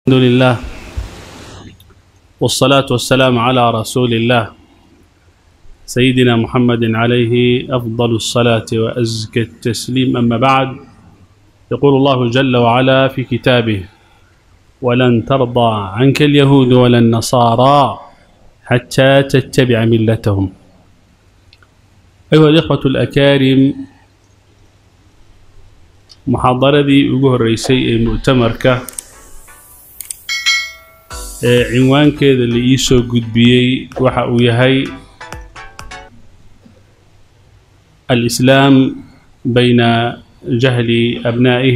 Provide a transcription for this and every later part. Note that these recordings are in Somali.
الحمد لله والصلاة والسلام على رسول الله سيدنا محمد عليه أفضل الصلاة وأزكى التسليم. أما بعد، يقول الله جل وعلا في كتابه: ولن ترضى عنك اليهود ولا النصارى حتى تتبع ملتهم. أيها الإخوة الأكارم، محاضرة ugu horeysay مؤتمرك cinwaankeeda la ii soo gudbiyey waxa uu yahay الإسلام بين جهل أبنائه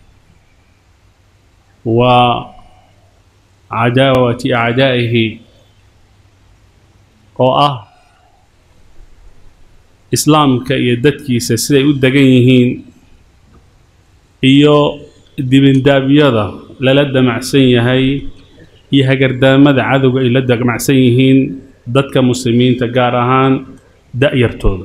وعداوة أعدائه، oo islaamka iyo dadkiisa siday u degan yihiin iyo dibindaabyada lala damacsan yahay iyo hagardaamada cadowga ay la damacsan yihiin dadka muslimiinta gaar ahaan da'yartooda.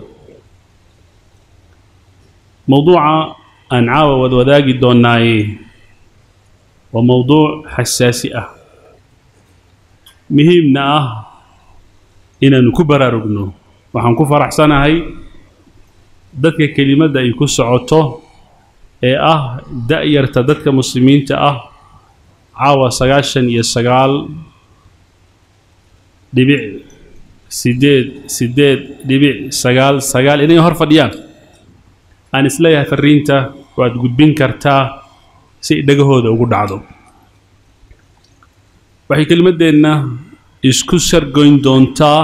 mowduuca aan caawa wadaagi doonaaye waa mowduuc xasaasi ah, muhiimna ah inaanu ku baraarugno. waxaan ku faraxsanahay dadka kelimadda ay ku socoto ee da'yarta dadka muslimiinta caawa 99.899 inay hor fadhiyaan. aan isleeyahay fariinta waad gudbin kartaa si dhagahooda ugu dhacdo. waxay kelimadeenna isku sargoyn doontaa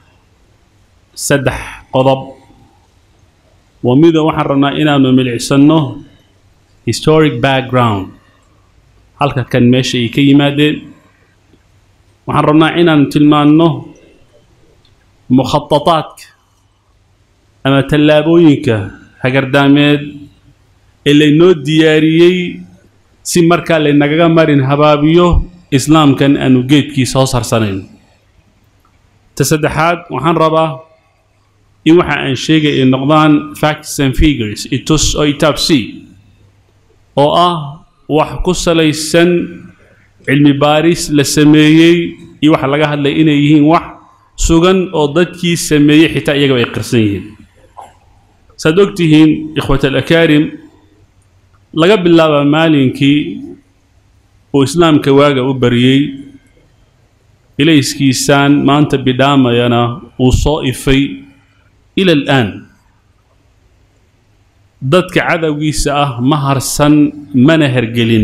3 qodob. wamida waxaan rabnaa inaanu milicsano historic background, halka kan meesha ay ka yimaadeen. waxaan rabnaa inaan tilmaanno mukhattataadka ama tallaabooyinka hagardaameed ee laynoo diyaariyey si markaa laynagaga marin habaabiyo islaamkan aanu geedkiisa hoos harsanayn. ta saddexaad, waxaan rabaa in waxa aan sheegay ay noqdaan facts and figures, itus oo itaabsi, oo wax ku salaysan cilmi baaris la sameeyey iyo waxa laga hadlay inay yihiin wax sugan oo dadkii sameeyey xitaa iyaga ay qirsan yihiin. saad ogtihiin ikhwata alakaarim, laga bilaaba maalinkii uu islaamka waaga u bariyey ilayskiisaan maanta bidhaamayana uu soo ifay ila al'aan, dadka cadowgiisa ma harsan mana hergelin.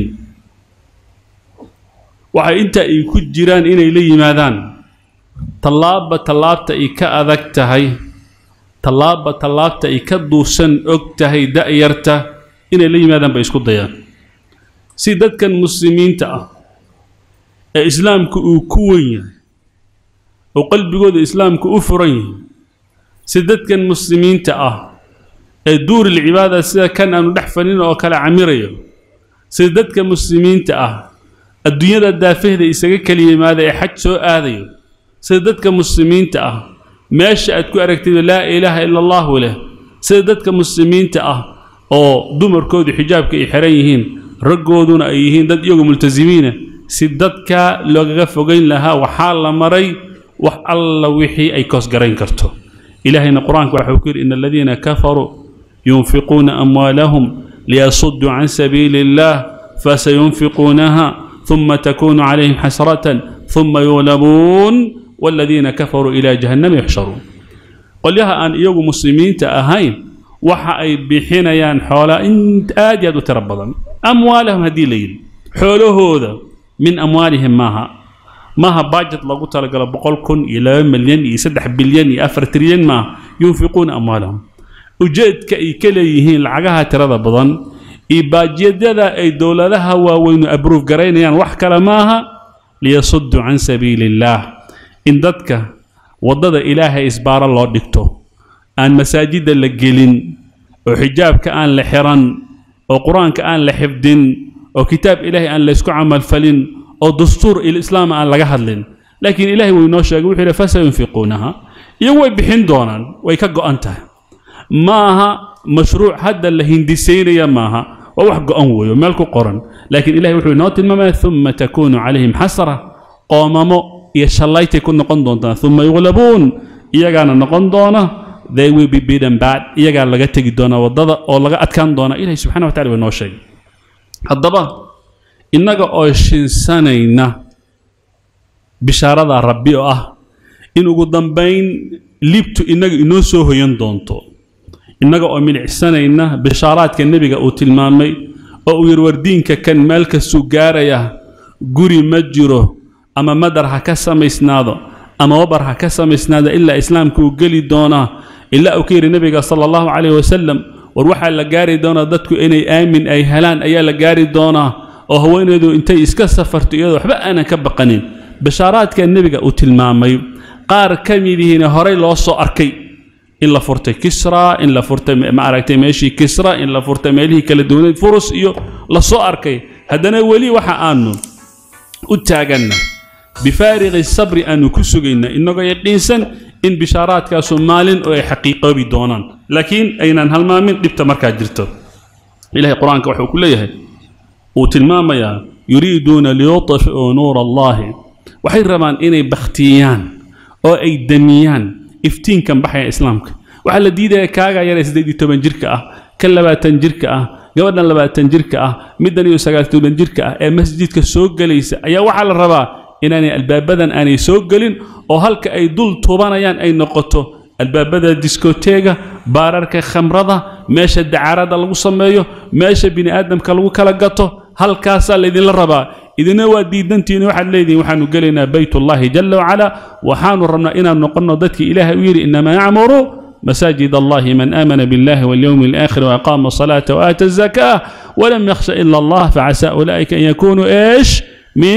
waxay inta ay ku jiraan inay la yimaadaan tallaabta ay ka adag tahay, tallaabta ay ka duusan og tahay da'yarta inay la yimaadaan bay isku dayaan. si dadkan muslimiinta ee islaamku uu ku weyn yahay oo qalbigooda islaamku u furan yahay, si dadkan muslimiinta ee duur العبادة sida kan aanu dhex fanin oo kala camirayo, sida dadka muslimiinta adduunyada daafihda isaga kaliyimaada ee xaj soo aadayo, sida dadka muslimiinta meesha aad ku aragtid laa ilaaha illa allah leh, sida dadka muslimiinta oo dumarkoodu xijaabka ay xiran yihiin, raggooduna ay yihiin dad iyagu multazimiina, si dadka loogaga fogeyn lahaa waxaa la maray wax alla wixii ay koos garayn karto. ilaahayna quraanka waxa uu ku yiri: in alladheena kafaruu ينفقون أموالهم ليصدوا عن سبيل الله فسينفقونها ثم تكون عليهم حسرة ثم يغلبون والذين كفروا إلى جهنم يحشرون. قل لها أن يوم مسلمين تأهين وحا أي بحين يان حولا انت آدياد تربضا أموالهم هدي ليل حوله هذا من أموالهم ماها باجت لغو تلقى بقول كن إلى مليون يسدح بليون يأفر تريون ما ينفقون أموالهم. ujeedka ay ka leeyihiin lacagaha tirada badan iyo baajyada ay dawladaha waaweyn abruuf gareynayaan wax kale maaha liyasuddu can sabiilillah, in dadka wadada ilaahay isbaara loo dhigto, aan masaajida la gelin, oo xijaabka aan la xiran, oo quraanka aan la xifdin, oo kitaab ilaahay aan la isku camal falin, oo dastuur islaam aan laga hadlin. laakiin ilaahay wuu noo sheegay wuxuu yiri fasayunfiquunaha, iyagu way bixin doonaan, way ka go'an tahay. maaha mashruuc hadda la hindisaynayo maaha, ووحق أنوي ومالك قرن لكن إلهي وحي نوت المما ثم تكون عليهم حسرة قوممو يشاليت يكون نقندون ثم يغلبون إيجانا نقندون they will be beaten bad إيجانا لغا تجدون وضدا أو لغا أتكان دون إلهي سبحانه وتعالى ونوشي الضبا إنك أوشين سنينا بشارة ربي إنه قدام بين لبتو إنك إنوسوه يندونتو إنك أمين عسانينا بشارات كالنبي أو تلمامي أو يروردينك كان مالك السجارة قري مجره أما مدرها كسم إسناده أما وبرها كسم إسناده إلا إسلامك وقلي دونا إلا أكير النبي صلى الله عليه وسلم وروح على جاري دونا ضدك إني آمن أي هلان أي لجاري دونا وهو إنه أنت إسكسفرت يده حبا أنا كبقنين بشارات كالنبي أو تلمامي قار كميله هري لوصو أركي إلا فرت كسرى إلا فرت معركة ماشي كسرى إلا فرت مالي كالدون فرس إيو لصو أركي هدنا ولي وحا آنو أتاقنا بفارغ الصبر أن كسوغينا إنه يقينسا إن بشارات كاسو مالين أو حقيقة بدونان لكن أين هالما من دبت مركز جرته إلهي القرآن كوحو كليه وتلماما يريدون ليطفئوا نور الله وحير رمان إني بختيان أو أي دميان إفتين كان بحيا إسلامك وعلى ديدا كاغا يريس ديدي توبان جيركا كلباتن جيركا قبلنا لباتن جيركا مدن يوساقات توبان جيركا مسجد كسوق ليس أيا وحال الربا إنني الباب بدن أني سوق لين أو هلك أي دول توبانيان أي نقطة الباب بدن ديسكوتيغا بارارك خمرضة ماشى الدعارة لغو سميو ماشى بني آدم كالغو كالقطو هالكاسا الذي للربا إذن ودي دنتين واحد ليدي وحانو قالنا بيت الله جل وعلا وحانو رمنا إنا نقلنا ضدك إله ويري إنما يعمر مساجد الله من آمن بالله واليوم الآخر وأقام الصلاة وآتى الزكاة ولم يخشى إلا الله فعسى أولئك أن يكونوا إيش من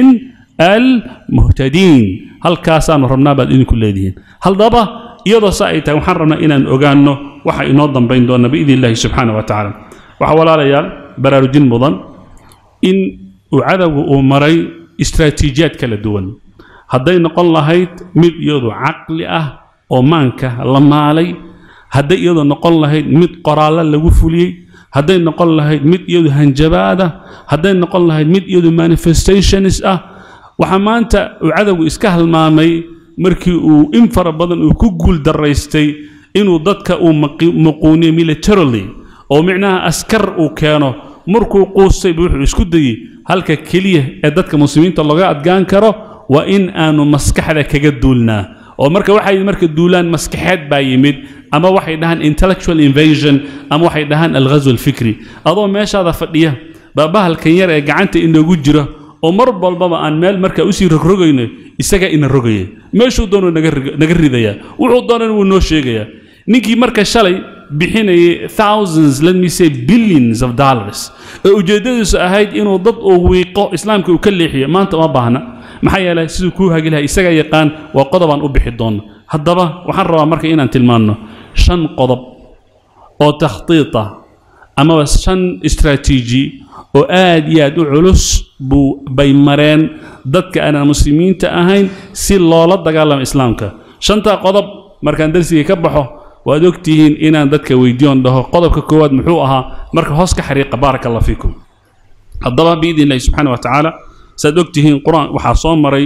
المهتدين هل كاسان رمنا بعد إن كل دين هل ضبا يضا سائتا وحرمنا إنا نقانو وحا ينظم بين دون بإذن الله سبحانه وتعالى وحوالا ريال برارجين مضان إن وعدو ومري استراتيجيات كلا دول هدي نقول لهيت مد يدو عقل ومانك لما علي هدي يدو نقول لهيت مد قرالا لوفولي هدي نقول لهيت مد يدو هنجبادة هدي نقول لهيت مد يدو مانيفستيشنز وحمانت وعدو إسكهل مامي مركي وإنفر بدن وكوجل دريستي إنه ضدك ومقوني ميليترالي أو معناها أسكر وكانوا مركو قوسي بوحو اسكو دي هلكا كليه اددك مسلمين تلغا ادغان كرو وان انو مسكخدا كغا دولنا او marka waxay marka duulaan maskaxeed baa yimid ama waxay dhahan intellectual invasion ama waxay dhahan al-ghazw al-fikri adoo meeshaada fadhiya baabahalkan yar ee gacanta inagu jira oo mar walba aan meel marka u sii rogrogayno isaga ina rogayay meeshuu doono naga ridaya wuxuu doonan uu noo sheegaya ninkii marka shalay bixinay thousands let me say billions of dollars ujeedadiisu ahayd inuu dad oo wiiqo islaamka uu ka leexiyo maanta ma baahna maxay yeelay sidoo ku hagilay isaga yaqaan waa qodobaan u bixi doon haddaba waxaan rabaa marka inaan tilmaano shan qodob oo takhtiita ama shan istaraatiiji oo aad iyo aad u culus bay mareen dadka aan muslimiinta ahayn si loola dagaalamo islaamka shanta qodob markaan darsiga ka baxo waad ogtihiin inaan dadka weydiiyon dhaho qodobka koowaad muxuu ahaa marka hoos ka xariiqa barakallahu fiikum haddaba biidinilaahi subxaanahu wa tacaala saad ogtihiin quraan waxaa soo maray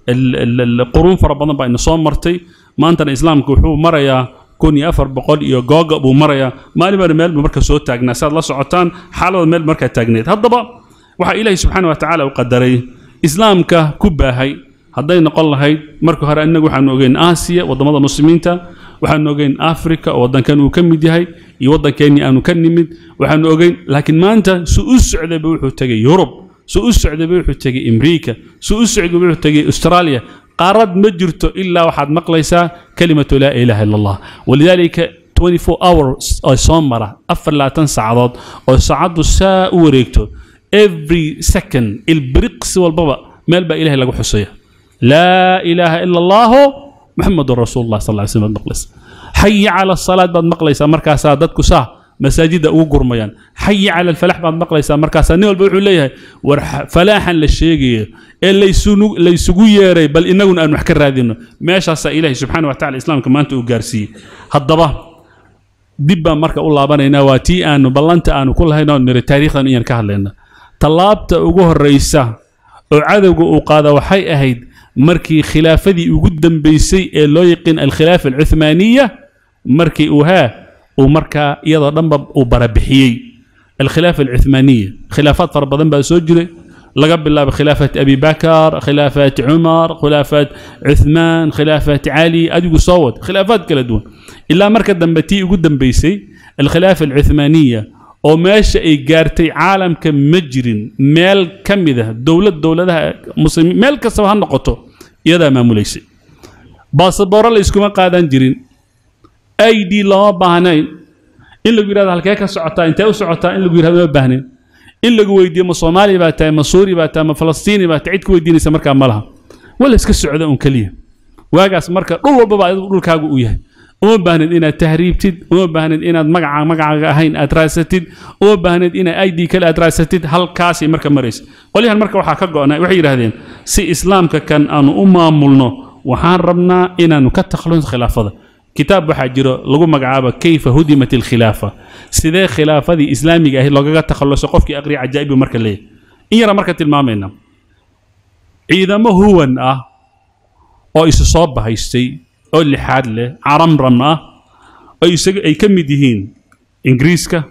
القرون فربنا بين صوم مرتي ما أنت الإسلام كحو مريا كوني أفر بقول إيو جوجا أبو مريا مالي مال بمركز صوت تاجنا ساد الله سعتان حاله المال مركز تاجنيت هذا بقى وحى إلهي سبحانه وتعالى وقدره إسلام ككبة هاي هذين نقول هاي مركز هراء إنه وحنوجين آسيا وضمضة مسلمين تا وحنوجين أفريقيا وضن كانوا كم دي هاي يوضن كاني أنا كنمد وحنوجين لكن ما أنت سوء السعودية بيروحوا تجي يوروب سوء السعودية بيروحوا تجي أمريكا سوء السعودية بيروحوا تجي أستراليا قارد مجرته إلا واحد مقليسا كلمة لا إله إلا الله ولذلك 24 hours أو صامرة أفر لا تنسى عضاد أو سعدوا الساء وريكتو every second البرقس والبابا ما البا إله إلا حسية لا إله إلا الله محمد رسول الله صلى الله عليه وسلم مقلس حي على الصلاة بعد مقليسا مركز سادتكو ساه مساجد أوجر ميان حي على الفلاح بعد مقليسا مركز نيول بيقول ليه فلاحا للشيء اللي يسوقوا يري بل إنه أن نحكي هذينه ماشى إلهي سبحانه وتعالى الإسلام كمان أنتوا جارسي هالضبا دبا مركا الله بنا واتي أن بلنت أن كل هنا نرى تاريخا إن كهلنا طلبت أجوه الرئيسة وعدو وقاذا وحي أهيد مركي خلافة دي وجدا بيسي لا يقين الخلافة العثمانية مركي وها ومركا يضرب وبربحيي الخلافة العثمانية خلافات فربضن بسجل لقب الله بخلافة أبي بكر خلافة عمر خلافة عثمان خلافة علي أدي صوت خلافات كلا دون إلا مركز دنبتي وجدا بيسي الخلافة العثمانية وماشي إيجارتي عالم كمجرن مال كم ذا دولة ده مسلمين مال كسبها النقطة يدا ما مليسي باصبر الله يسكما قادن جرين أيدي لا بهنين إلا جيراد هالكيكة سعطا أنت أو سعطا إلا جيراد ما بهنين إلا جويدي ما صومالي باتا ما سوري باتا ما فلسطيني باتا عيد كويديني سمركا مالها ولا اسك السعودة أنكليه واجس مركا روح بابا يقول كاجو وياه وما بهند إن تهريبتد وما بهند إن مقع هين أدراستد وما بهند إن أيدي كل أدراستد هل كاسي مركا مريس وليه المركا وحكجو أنا وحير هذين سي إسلام كان أنا ملنا وحاربنا إن نكتخلون خلافة كتاب بحجر لقوا مقعابة كيف هدمت الخلافة سيدا خلافة دي إسلامي جاهي لقوا تخلص قفك أقري عجائب مركا ليه إن يرى مركا المامينا إذا ما هو أو إصاب هايستي أو اللي حاد له عرم رماه أي كم دهين إنجليزكا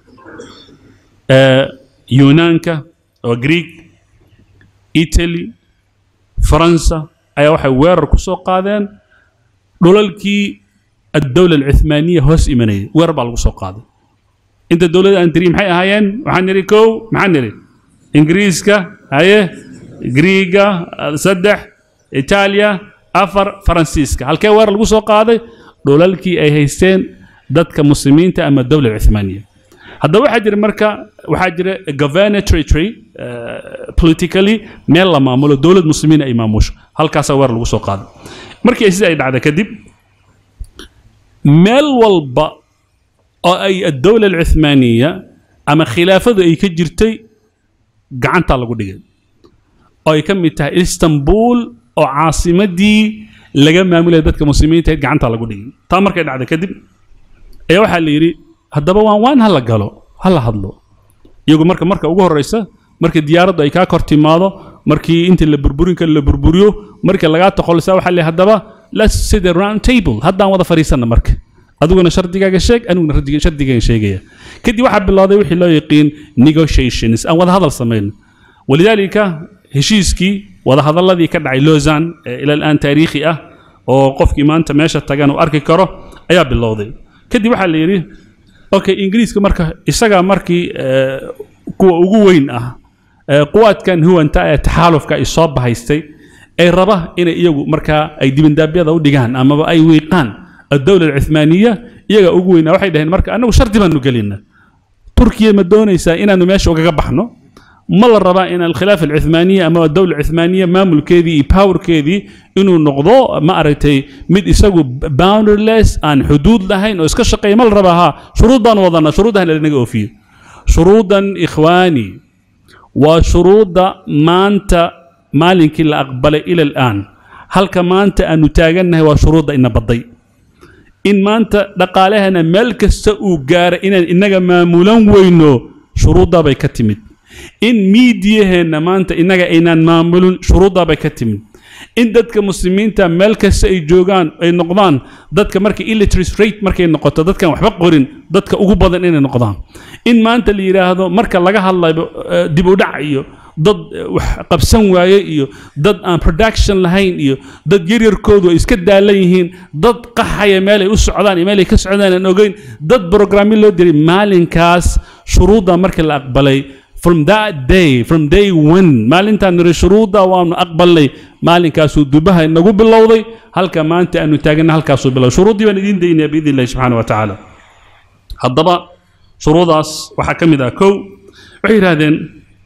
يونانكا أو غريك إيطالي فرنسا أي واحد وير كسو قادن دولالكي الدولة العثمانية هوس إيمانية وير بالكسو قادن أنت الدولة أنتري محي هايين وحنريكو محنري إنجليزكا هاي غريكا صدح إيطاليا أفر فرنسيسكا هل كي وير القصة قاضي دولالكي أي هيستين ضدك مسلمين أما الدولة العثمانية هذا واحد المركة واحد governoratory politically ميلا معمولة دولة مسلمين أي ماموش هل كاسا وير القصة قاضي مركي أسيس أي بعد كذب ميل والبا أي الدولة العثمانية أما خلافة أي كجرتي قعنت على قدية أي كم يتها إسطنبول أو عاصمة دي لقى معمولة ذاتك مسلمين تهد قعنت على قديم تامر كده عاد كذب أي واحد اللي يري هدبا وان هلا قالوا هلا هضلوا يقول مركا وجوه الرئيسة مركا ديار ده يكا كرتي ماضو مركي أنت اللي بربورين كل اللي بربوريو مركا لقات تقول سوا حل هدبا let's sit around table هدا وضع فريسنا مركا أدونا شرط دقيقة شيء أنا شرط دقيقة شيء كدي واحد بالله ده وحي لا يقين negotiations أو هذا الصمين ولذلك هشيسكي وهذا الذي كدعي لوزان إلى الآن تاريخي وقف إيمان تماشى تجان وأركي كره أيا بالله كدي واحد اللي يري أوكي إنجليز كمركه إستجا مركي قوين قوات كان هو أنت تحالف كإصابة هايستي أي رباه إن يجو مركا أي دي من دابيا ذو دجان أما بأي ويقان الدولة العثمانية يجا قوين واحد ده المركا أنا وشرط ما نقولنا تركيا مدونة يسائنا إنه ماشي وجبحنا مال الربا إن الخلافة العثمانية أما الدولة العثمانية ما ملك كذي باور كذي إنه نقضاء ما أرتي مد يسوي boundaryless عن حدود لها إنه إسكش قيم الربا ها شروطا وضعنا شروطها اللي نجوا فيه شروطا إخواني وشروط ما أنت مالك إلا أقبل إلى الآن هل كما أنت أن نتاجنها وشروط إن بضي إن ما أنت دقالها أن ملك السوق جار إنك ما ملون وينه شروطها بيكتمد إن ميديا هنا ما أنت إنك إنان معمولون شروطها بكتمين إن دتك مسلمين تملك السيجوجان أي نقضان دتك مركي illiteracy rate مركي النقطة دتك وحبق قرين دتك أقوى إن النقضان إن ما أنت اللي هذا مركي لقاها الله دبودعيه ضد قبسن وايو ضد production لهين ضد جير كود وإسكت عليهن ضد قحية مالي وسعدان مالي كسعدان نوجين ضد برنامج لو دري مالين كاس شروطها مركي الأقبلي from that day from day one maalinta niri shuruuda waan aqbalay maalinkaas uu dubaha inagu bilowday halka maanta aanu taagana halkaas uu bilow shuruudii baan idin deynaa bi idin subhanahu wa ta'ala hadaba shuruudaas waxa kamid ah kow waxay yiraahdeen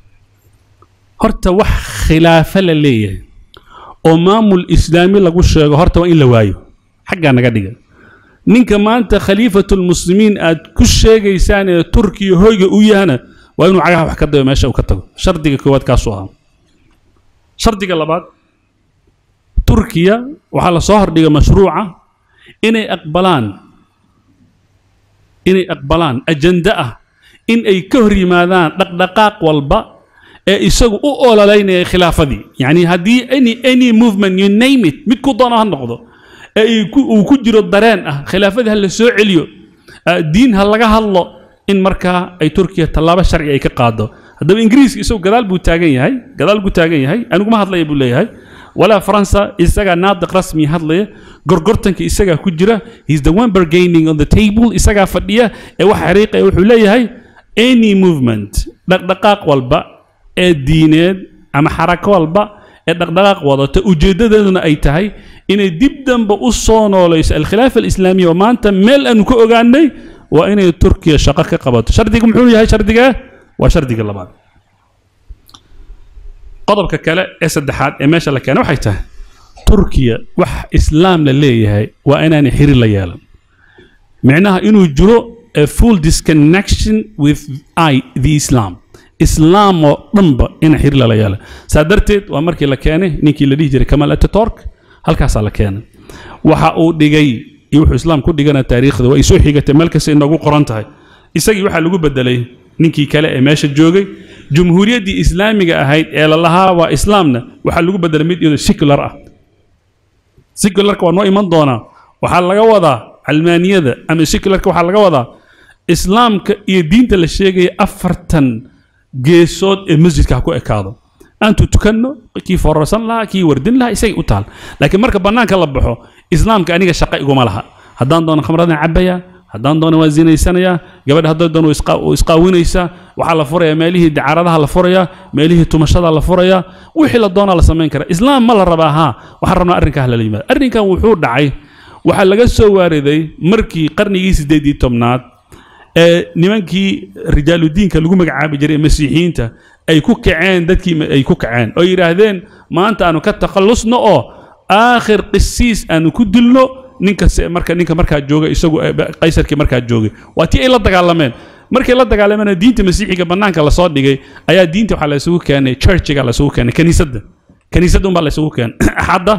horta wax khilaafa la leeyahay oo maamul islaami lagu sheego horta waa in la waayo xagga naga dhiga ninka maanta khaliifatul muslimiin aad ku sheegaysaan ee Turkiga hoyga u yahana وإنه عيها وحكده ماشى وكتبه شرطي كواد كاسوها شرطي كلابات تركيا وعلى صهر دي مشروعة إني أقبلان inay aqbalaan ajanda ah in ay ka hor yimaadaan dhaqdhaqaaq walba ee isagu u ololeynaya khilaafadii. Yani haddii any movement you name it mid ku doono ha noqdo ee uu ku jiro dareen ah khilaafadii ha la soo celiyo, diin ha laga hadlo, in markaa ay Turkiya tallaabo sharci ay ka qaado. haddaba Ingiriiska isagu gadaal buu taagan yahay aniguma hadlaya buu leeyahay, walaa Faransa isagaa naadiq rasmi hadlaya, gorgortanka isagaa ku jira, he's the one bargaining on the table, isagaa fadhiya ee wax xariiq ee wuxuu leeyahay any movement dhaqdhaqaaq walba ee diineed ama xarako walba ee dhaqdhaqaaq wadata ujeedadeeduna ay tahay inay dib dambe u soo noolayso alkhilaafa alislaamiya oo maanta meel aanu ka ogaanay waa inay Turkiya shaqo ka qabato. shardiga muxuu yahay? shardiga waa shardiga labaad. qodobka kale ee saddexaad ee meesha la keenay waxay tahay Turkiya wax islaam la leeyahay waa inaanay xiriir la yeelan, micnaha inuu jiro a full disconnection with the Islam. islaam oo dhanba in xiriir la yeelan. saa darteed waa markii la keenay ninkii la dhihi jiray Kemal Atatürk, halkaasaa la keenay. waxa uu dhigay iyo wuxuu islaam ku dhigana taariikhda waa ay soo xigatay meel kasta inoogu qoran tahay. isagii waxaa lagu bedelay ninkii kale ee meesha joogay. jumhuuriyaddii islaamiga ahayd ee la lahaa waa islaamna waxaa lagu bedelay mid iyadoo secular ah. secularka waa noo iman doonaa. waxaa laga wadaa calmaaniyada ama secularka waxaa laga wadaa islaamka iyo diinta la sheegaya 40 geesood ee masjidka ha ku ekaado. aantu tukanno kii fororsan lahaa kii wardin lahaa isagay u taal. laakiin marka bannaanka la baxo islaamka aniga shaqo iguma laha. haddaan doono khamradan cabaya, haddaan doono waa zinaysanaya, gabadha haddaan doono isqaawinaysa, waxaa la furayaa meelihii dacaradaha la furayaa, meelihii tumashada la furayaa, wixii la doonaa la samayn karaa. islaam ma la rabaa haa waxaan rabnaa arrinkaa hala yimaado. arrinkan wuxuu dhacay waxaa laga soo waariday markii qarnigii 18aad ee nimankii rijaaludiinka lagu magacaabi jiray masiixiyiinta ay ku kaceen, dadkii ay ku kaceen oo yiraahdeen maanta aanu ka takhalusno oo aakhir qisiis aanu ku dilno ninka markaa jooga isagu qaysarkii markaa joogay. waa tii ay la dagaalameen. markay la dagaalameen diinta masiixiga bannaanka la soo dhigay ayaa diinta waxaa la isugu keenay churchiga la isugu keenay kaniisadda unbaa la isugu keenay. axadda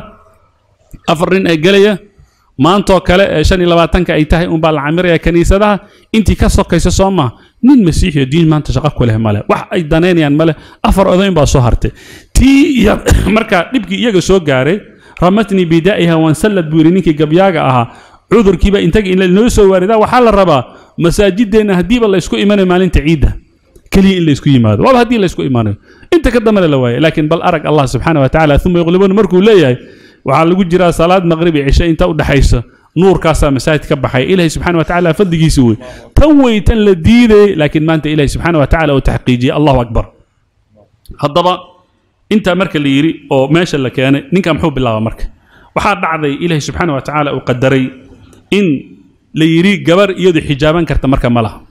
4 nin ay galaya maantoo kale ee 25 ay tahay unbaa la camiraya kaniisadaha. intii ka sokaysa soo maaha nin masiixiyo diin maanta shaqo ku leh male, wax ay daneynayaan male. 4 odayn baa soo hartay. tii markaa dhibkii iyaga soo gaaray ramatni bidaa'iha wansallad buu yidhi ninkii gabyaaga ahaa. cudurkiiba intaga in loo soo waaridaa waxaa la rabaa masaajideenna haddiiba la isku imanayo maalinta ciidda keliya in la isku yimaado. waaba haddii la isku imanayo inta ka dambana la waayay. laakiin bal arag allah subxaana wa tacaala uma yuqlibuuna markuu leeyahay waxaa lagu jiraa salaad maqrib iyo cishe inta u dhaxaysa nuurkaasaa masaajid ka baxay. ilaahay subxaana wa tacaala fadligiisa wey. tan wey tan la diiday, laakiin maanta ilaahay subxaana wa tacaala uu taxqiijiyey. allahu akbar. haddaba intaa marka la yidhi oo meesha la keenay ninka muxuu bilaaba marka? waxaa dhacday ilaahay subxaana wa tacaala uu qadaray in la yidhi gabar iyadu xijaaban karta marka ma laha.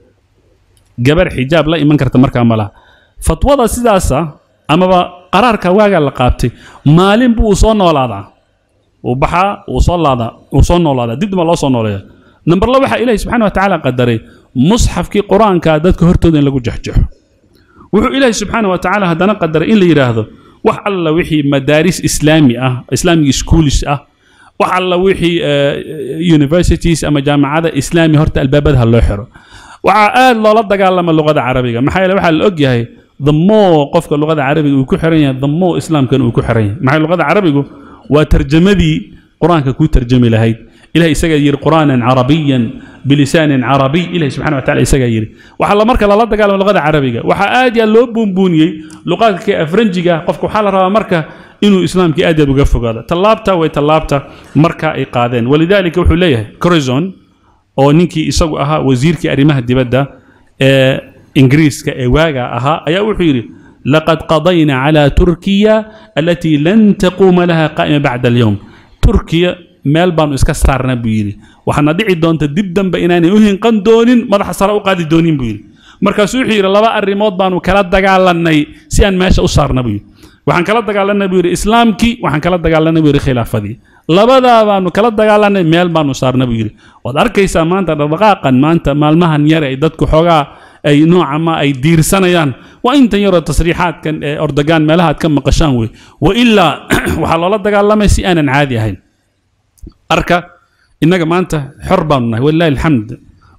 gabar xijaab la iman karta markaa ma laha. fatwada sidaasa amaba qaraarka waagaa la qaabtay maalin buu soo noolaadaa, uu baxaa, uu soo noolaadaa, dib loo soo nooleeyaa. number 2 waxaa ilaahay subxaana wa tacaala qadaray musxafkii qur-aanka dadka hortooda in lagu jexjexo. wuxuu ilaahay subxaana wa tacaala haddana qadaray in la yidhaahdo wax alla wixii madaaris islaami ah, islamic schools ah, wax alla wixii universities ama jaamacada islaami horta albaabadaha loo xiro. waxaa aad loola dagaalama luqada carabiga. maxaa yeele waxaa la og yahay the more qofka luqada carabiga uu ku xiran yahay the more islaamkan uu ku xiran yahay. maxay luqada carabigu waa tarjamadii quraanka ku tarjami lahayd. ilahay isaga yiri quraanan arabiyan bilisaanin arabiy. ilahay subxaana wa tacaala isaga yiri waxaa la marka lala dagaalamo luqada carabiga waxaa aad yaa loo buunbuuniyey luqadka afranjiga. qofka waxaa la rabaa marka inuu islaamkii aad uga fogaado. tallaabta marka ay qaadeen. walidaalika wuxuu leeyahay Corazon oo ninkii isagu ahaa wasiirkii arrimaha dibadda ee ingiriiska ee waaga ahaa ayaa wuxuu yiri laqad qadayna ala turkiya allati lan taquma laha qa'ima ba'da al-yawm. turkiya meel baanu iska saarnaa buu yiri waxaana dhici doonta dib dambe inaanay u hinqan doonin madaxa sare u qaadi doonin buu yiri. markaasuu wuxuu yiri 2 arrimood baanu kala dagaalanay si aan meesha u saarna buu yiri. waxaan kala dagaalanay buu yiri islaamkii, waxaan kala dagaalanay buu yiri khilaafadii. labadaa baanu kala dagaalanay meel baanu saarna buu yiri. waad arkaysaa maanta dhaqdhaqaaqan maanta maalmahan yar ay dadku xoogaa ay nooca ma ay diirsanayaan waa intan yaro tasriixaadkan ee Erdogan meelaha aad ka maqashaan wey. wa ilaa waxaa loola dagaalamay si aanan caadi ahayn. arka innaga maanta xor baanu nahay wallaahi alxamd.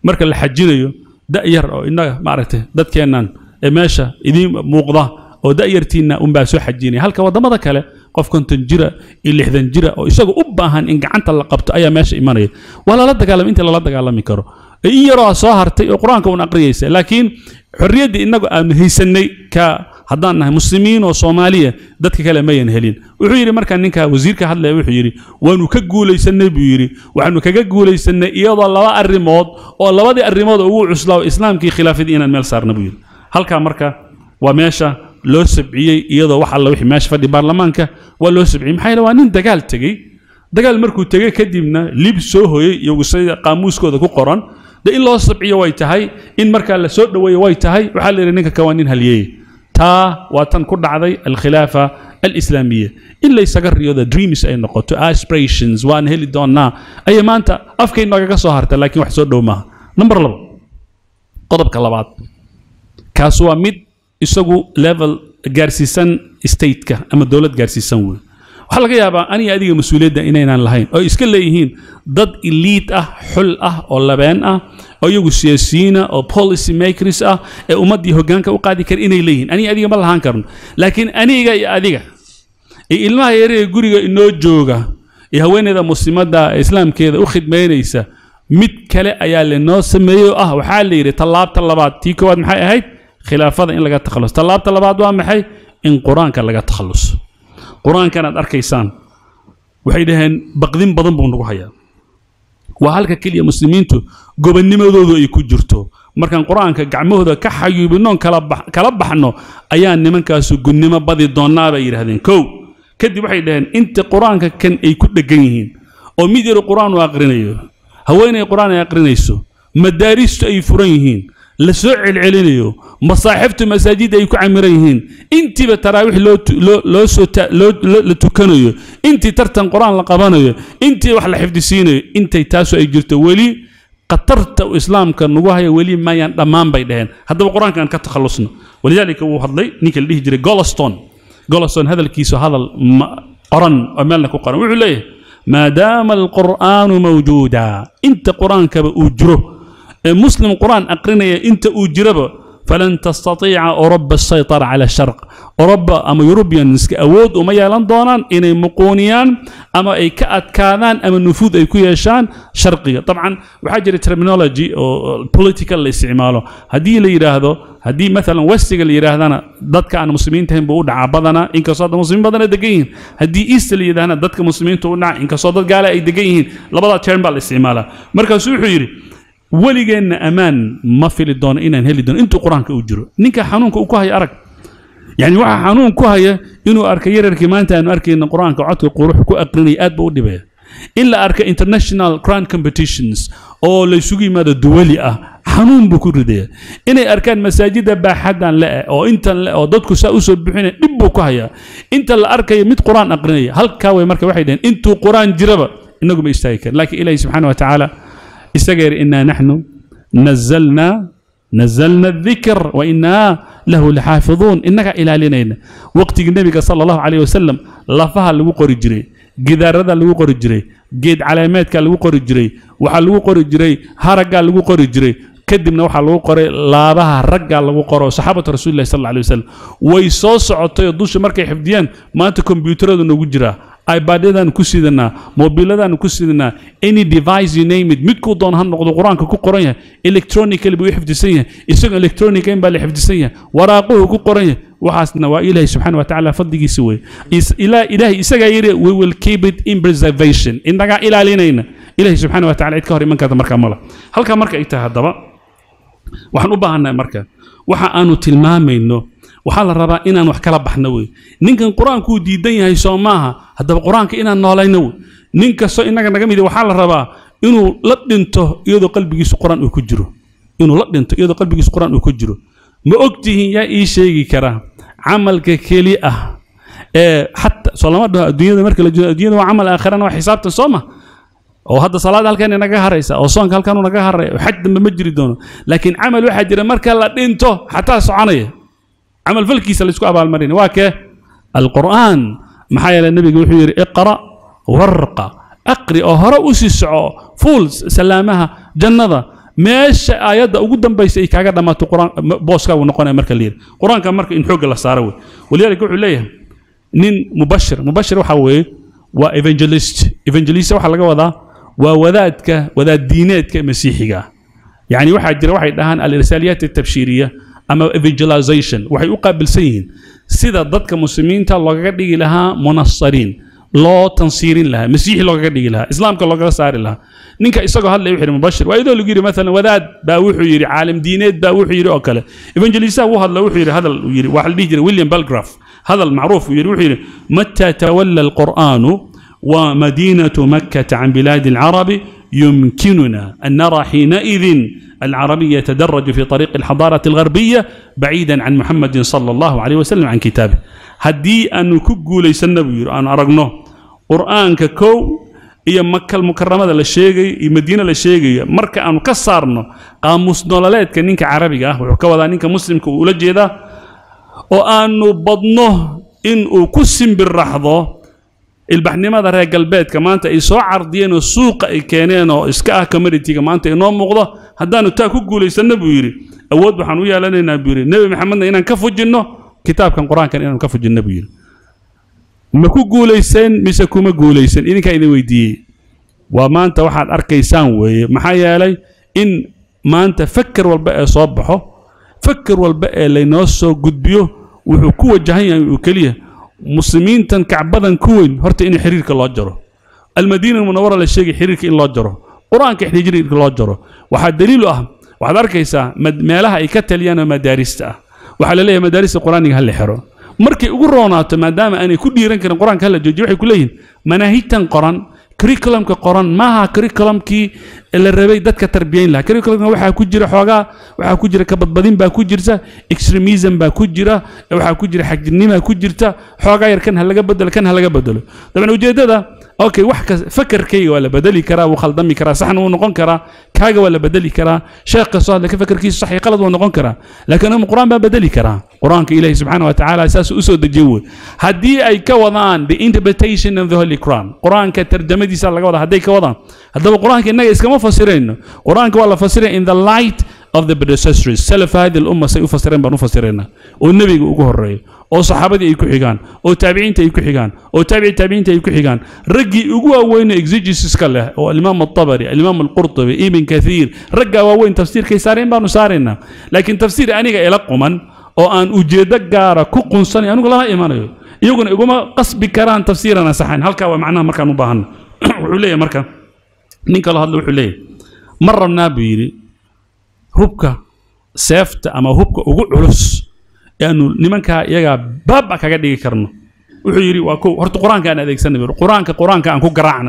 marka la xajinayo da'yar oo inaga maaragtay dadkeenan ee meesha idin muuqda oo da'yartiina baa soo xajinay halka wadamada kale qof 50 jira iyo 60 jira oo isagu u baahan in gacanta la qabto ayaa meesha imanaya wala la dagaalam inta la dagaalami karo in yaro soo hartay oo quraanka uu aqriyaysa laakiin xorriyadii inagu aan haysanay ka haddaan nahay muslimiin oo Soomaaliya dadka kale ma yan helin wuxuu yiri marka ninka wasiirka hadlay wuxuu yiri waanu ka guuleysanay buu yiri waxaanu kaga guuleysanay iyadoo laba arimood oo labadii arimood ugu cuslaa islaamkii khilaafadii inaan meel saarna buu yiri halka marka waa meesha loo sabciyay iyadoo wax alla wixii meesha fadhi baarlamaanka waa loo sabciyay maxay waa nin dagaal markuu tagay kadibna lib soo hooyay iyagu sida qaamuuskooda ku qoran in loo sabciyo way tahay in marka la soo dhaweeyo way tahay waxa la yiri ninka kawaanin haliyay تا واتن كل عضي الخلافة الإسلامية إلا يسقر the dreams أي نقطة aspirations وأن هلي دونا أي ما أنت أفكي إنك كسهرت لكن واحد صار دوما نمبر لو قطب كلابات كاسوا ميد يسقو level جارسيسن state كا أما الدولة جارسيسن وول وحلا جيابا أنا أديك مسؤولية ده إننا لهين أو إسكال ليهين ضد إليت حل أو لبان أو يجوا سياسيين أو policy makers أمدي هجانك وقاعد يكر إني ليهين أنا أديك ما لهان كرن لكن أنا أديك إلما يري جوري إنه جوجا يهوين إذا مسلمات ده إسلام كذا أخذ ما ينسى ميت كلا أيال الناس ميو وحال يري طلبات تيكواد محي هاي خلافة إن لقى تخلص طلبات وام محي إن قرآن كان لقى تخلص قرآن كانت أركيسان وحيدهن بقدين بدن بونوحيا وهالك كل مسلمين تو قبل نمذو يكجرتو مركان قرآن كجمعه ذا كحيو بنون كلبحنو أيان نمن كاسو جنما بدي دوننا بير هذين كو كدي وحيدهن أنت قرآن كان يكود جنيهين أو ميدير القرآن وأقرنيه هوين القرآن يقرنيسو مدارس أي فريهين لسوع العلنيو مصاحفته مساجد يكون عمريهين انت بتراويح لو تكنيو انت ترتن قران لقبانيو انت وحلا حفدسينيو انت تاسو اي جرتو ولي قطرت اسلام كان وهي ولي ما ضمان بيدهن هذا القران كان كتخلصنا ولذلك هو هدلي نيك اللي يجري جولستون هذا الكيس هذا قرن امالك قرن وعليه ما دام القران موجودا انت قران كبأجره مسلم قرآن أقرنية أنت أجربه فلن تستطيع أوروبا السيطرة على الشرق أوروبا أما يوروبيان أود وما يلندونان إني مقونيان أما أي كأتكاذان أما النفوذ أي كيشان شرقية طبعا وحاجة الترمينولوجي أو البوليتيكال اللي استعماله هدي اللي يراهدو هدي مثلا وستيك اللي يراهدانا ضدك أنا مسلمين تهم بقول عبادنا إنك صاد مسلمين بدنا دقيقين هدي إيست اللي يراهدانا ضدك مسلمين تقولنا إنك صاد قال أي دقيقين لبضع ترمبال استعماله مركز سوحيري وليجنا أمان ما في الدون إن هل الدون أنتوا قرآن كأجرو نك حنون كوهاي أرك يعني واحد حنون كوهاي إنه أركير كمان تانو أركي إن القرآن كعطوا قروح كأقرني أدب ودبه إلا أرك international Quran competitions أو ليسوقي ماذا دولي حنون بكر ده إن أركان مساجد بحدا لا أو أنت لا أو ضدك سأوصل بحين نبوا كوهاي أنت الأركي مت قرآن أقرني هل كاوي مركب واحدين أنتوا قرآن جربة إنكم يستايكر لكن إلهي سبحانه وتعالى استجر إنا نحن نزلنا الذكر وإنا له لحافظون إنك إلى لنا وقت النبي صلى الله عليه وسلم لفها الوقر الجري جدار هذا الوقر الجري جد علامات كالوقر الجري وحلوقر الجري هرجع الوقر الجري كدمنا وحلوقر لا بها رجع الوقر صحابة رسول الله صلى الله عليه وسلم ويصوص عطيه دوش مركي حفديان ما أنت كمبيوتر نوجرا iPad-dan ku sidana mobiladan ku sidana any device you name it midku doon han noqdo quraanka ku qoran yahay electronically buu xifdisan yahay isaga electronic in baa la xifdisan yahay waraaquhu ku qoran yahay waxaasna waa ilaahay subhanahu wa ta'ala fadligiisa way ilaahay isaga yiri we will keep it in preservation inaga ilaalinayna ilaahay subhanahu wa ta'ala idka hor iman kada marka mala halka marka ay tahay hadaba waxaan u baahanahay marka waxa aanu tilmaamayno waxaa la rabaa inaan wax kala baxno way ninkan quraanku diidan yahay Soomaha hadaba quraanka inaan noolayno way ninka soo inaga naga mid waxaa la rabaa inuu la dhinto iyadoo qalbigiisu quraan uu ku jiro ma ogtihiin yaa ii sheegi kara amalka kali hatta salaamada adduunyada marka la joogo adduunyada waa amal aakhirana waa xisaabtan Sooma oo hadda salaad halkan inaga haraysa oo soonka halkan naga haray xaj dambe ma jiri doono laakiin amal waxa jira marka la dhinto xataa soconaya عمل فلكيس اللي سكوا بالمرين واكه القرآن محايا النبي يقول اقرأ ورقة أقرأ أهرأ وسسع فول سلامها جنة meesha aayadda ugu dambaysa ay kaaga dhamaato quraan booska uu noqonay marka leer quraanka marka in xoog la saaro waliyada wuxuu leeyahay nin mubashir waxa weeye waa evangelist waxa laga wadaa waa wadaad diineedka masiixiga yani waxa jira waxay dhahan al-irsaliyat at-tabshiriyya ama evangelization waxay u qaabilsan yihiin sida dadka muslimiinta looga dhigi lahaa munassariin loo tansiirin lahaa masiixi looga dhigi lahaa islaamka looga saari lahaa ninka isagoo hadlay wuxuu mubashir waa idoo lagu yiri mesela wadaad baa wuxuu yiri caalim diineed baa wuxuu yiri oo kale evangelist uu hadlay wuxuu yiri hadal uu yiri waxa la dhihi jiray William Belgrave hadal macruuf uu yiri wuxuu yiri mata tawalla al-Qur'an wa madinatu Makkah an bilad al-Arab يمكننا أن نرى حينئذ العربية يتدرج في طريق الحضارة الغربية بعيدا عن محمد صلى الله عليه وسلم عن كتابه هدي أن كجو ليس النبي أنا أرجناه قرآن ككو هي مكة المكرمة للشيء مدينة للشيء مركا أن كسرنا قاموس دولارات كنينك عربي وكذا نينك مسلم كولجي ذا وأن بضنه إن وكسم بالرحضة البحنمada reer galbeedka maanta ay soo cardiyeen oo suuqa ay keeneen oo iska ah community-ga maanta inoo muuqdo haddaanu taa ku guuleysano buu yiri awood waxaan u yeelanaynaa buu yiri nabi maxamedna inaan ka fujinno kitaabkan quraankan inaan ka fujinno buu yiri ma ku guuleysan mise kuma guuleysan idinka idin weydiiyey waa maanta waxaad arkaysaan weeye maxaa yeelay in maanta fakar walba ee soo baxo fakar walba ee laynoo soo gudbiyo wuxuu ku wajahan yahay oo kaliya مسلمين كعبدن كوين هرت إن حريرك الله جرو المدينة المنورة للشيء حريرك إن الله جرو قرآن كحريرك الله جرو واحد دليل واحد أركيسا ما لها يكتليانا مدارسها وحال لها مدارس القرآن هل حرو مركي أقرونات ما دام أنا كل يرن كان القرآن كله جوجي كلين مناهيتن قرآن كريكولم كقرآن ما كريكولم كي اللي الربي دتك تربيين لها كريكولم وحا كجرا حاجة وحا كجرا كبدبدين با كجرتا إكستريميزم با كجرا وحا كجرا حق النما كجرتا حاجة يركن هلا بدل كان هلا بدله طبعا وجد هذا أوكي وحك فكر كي ولا بدلي كرا وخلدمي كرا صحن ونقون كرا كاجا ولا بدلي كرا شاق صاد لك فكر كي صحي قلد ونقون كرا لكن القرآن با بدلي كرا قرآن إلهي سبحانه وتعالى أساس أسود الجو هدي أي كوضان the interpretation of the Holy Quran قرآن كترجمة دي صار لقوضة هدي كوضان هذا القرآن كنا إسكما فسرينه قرآن كوالله فسرين in the light of the predecessors سلف هذه الأمة سيفسرين بنفسرينه والنبي يقول الرأي أو صحابة يكون حجان أو تابعين تيكون حجان أو تابعين تيكون حجان رجع يقول وين exegesis كله أو الإمام الطبري الإمام القرطبي ابن كثير رجع وين تفسير كيسارين بنصارنا لكن تفسير أنا إلقمن أو أن أجدك جارا كقن صني أنا لا إيمانه يقول قصب كران تفسيرنا صحن هل كوا معناه مركان مباهن عليه مركان نيك الله هذا عليه مرة النبي هبكة سافت أما هبكة وقول علوس يعني نمانك يجا باب كجد يكرنا وحيري وأكو هرت القرآن كان هذيك سنة القرآن كان أنكو قرعنا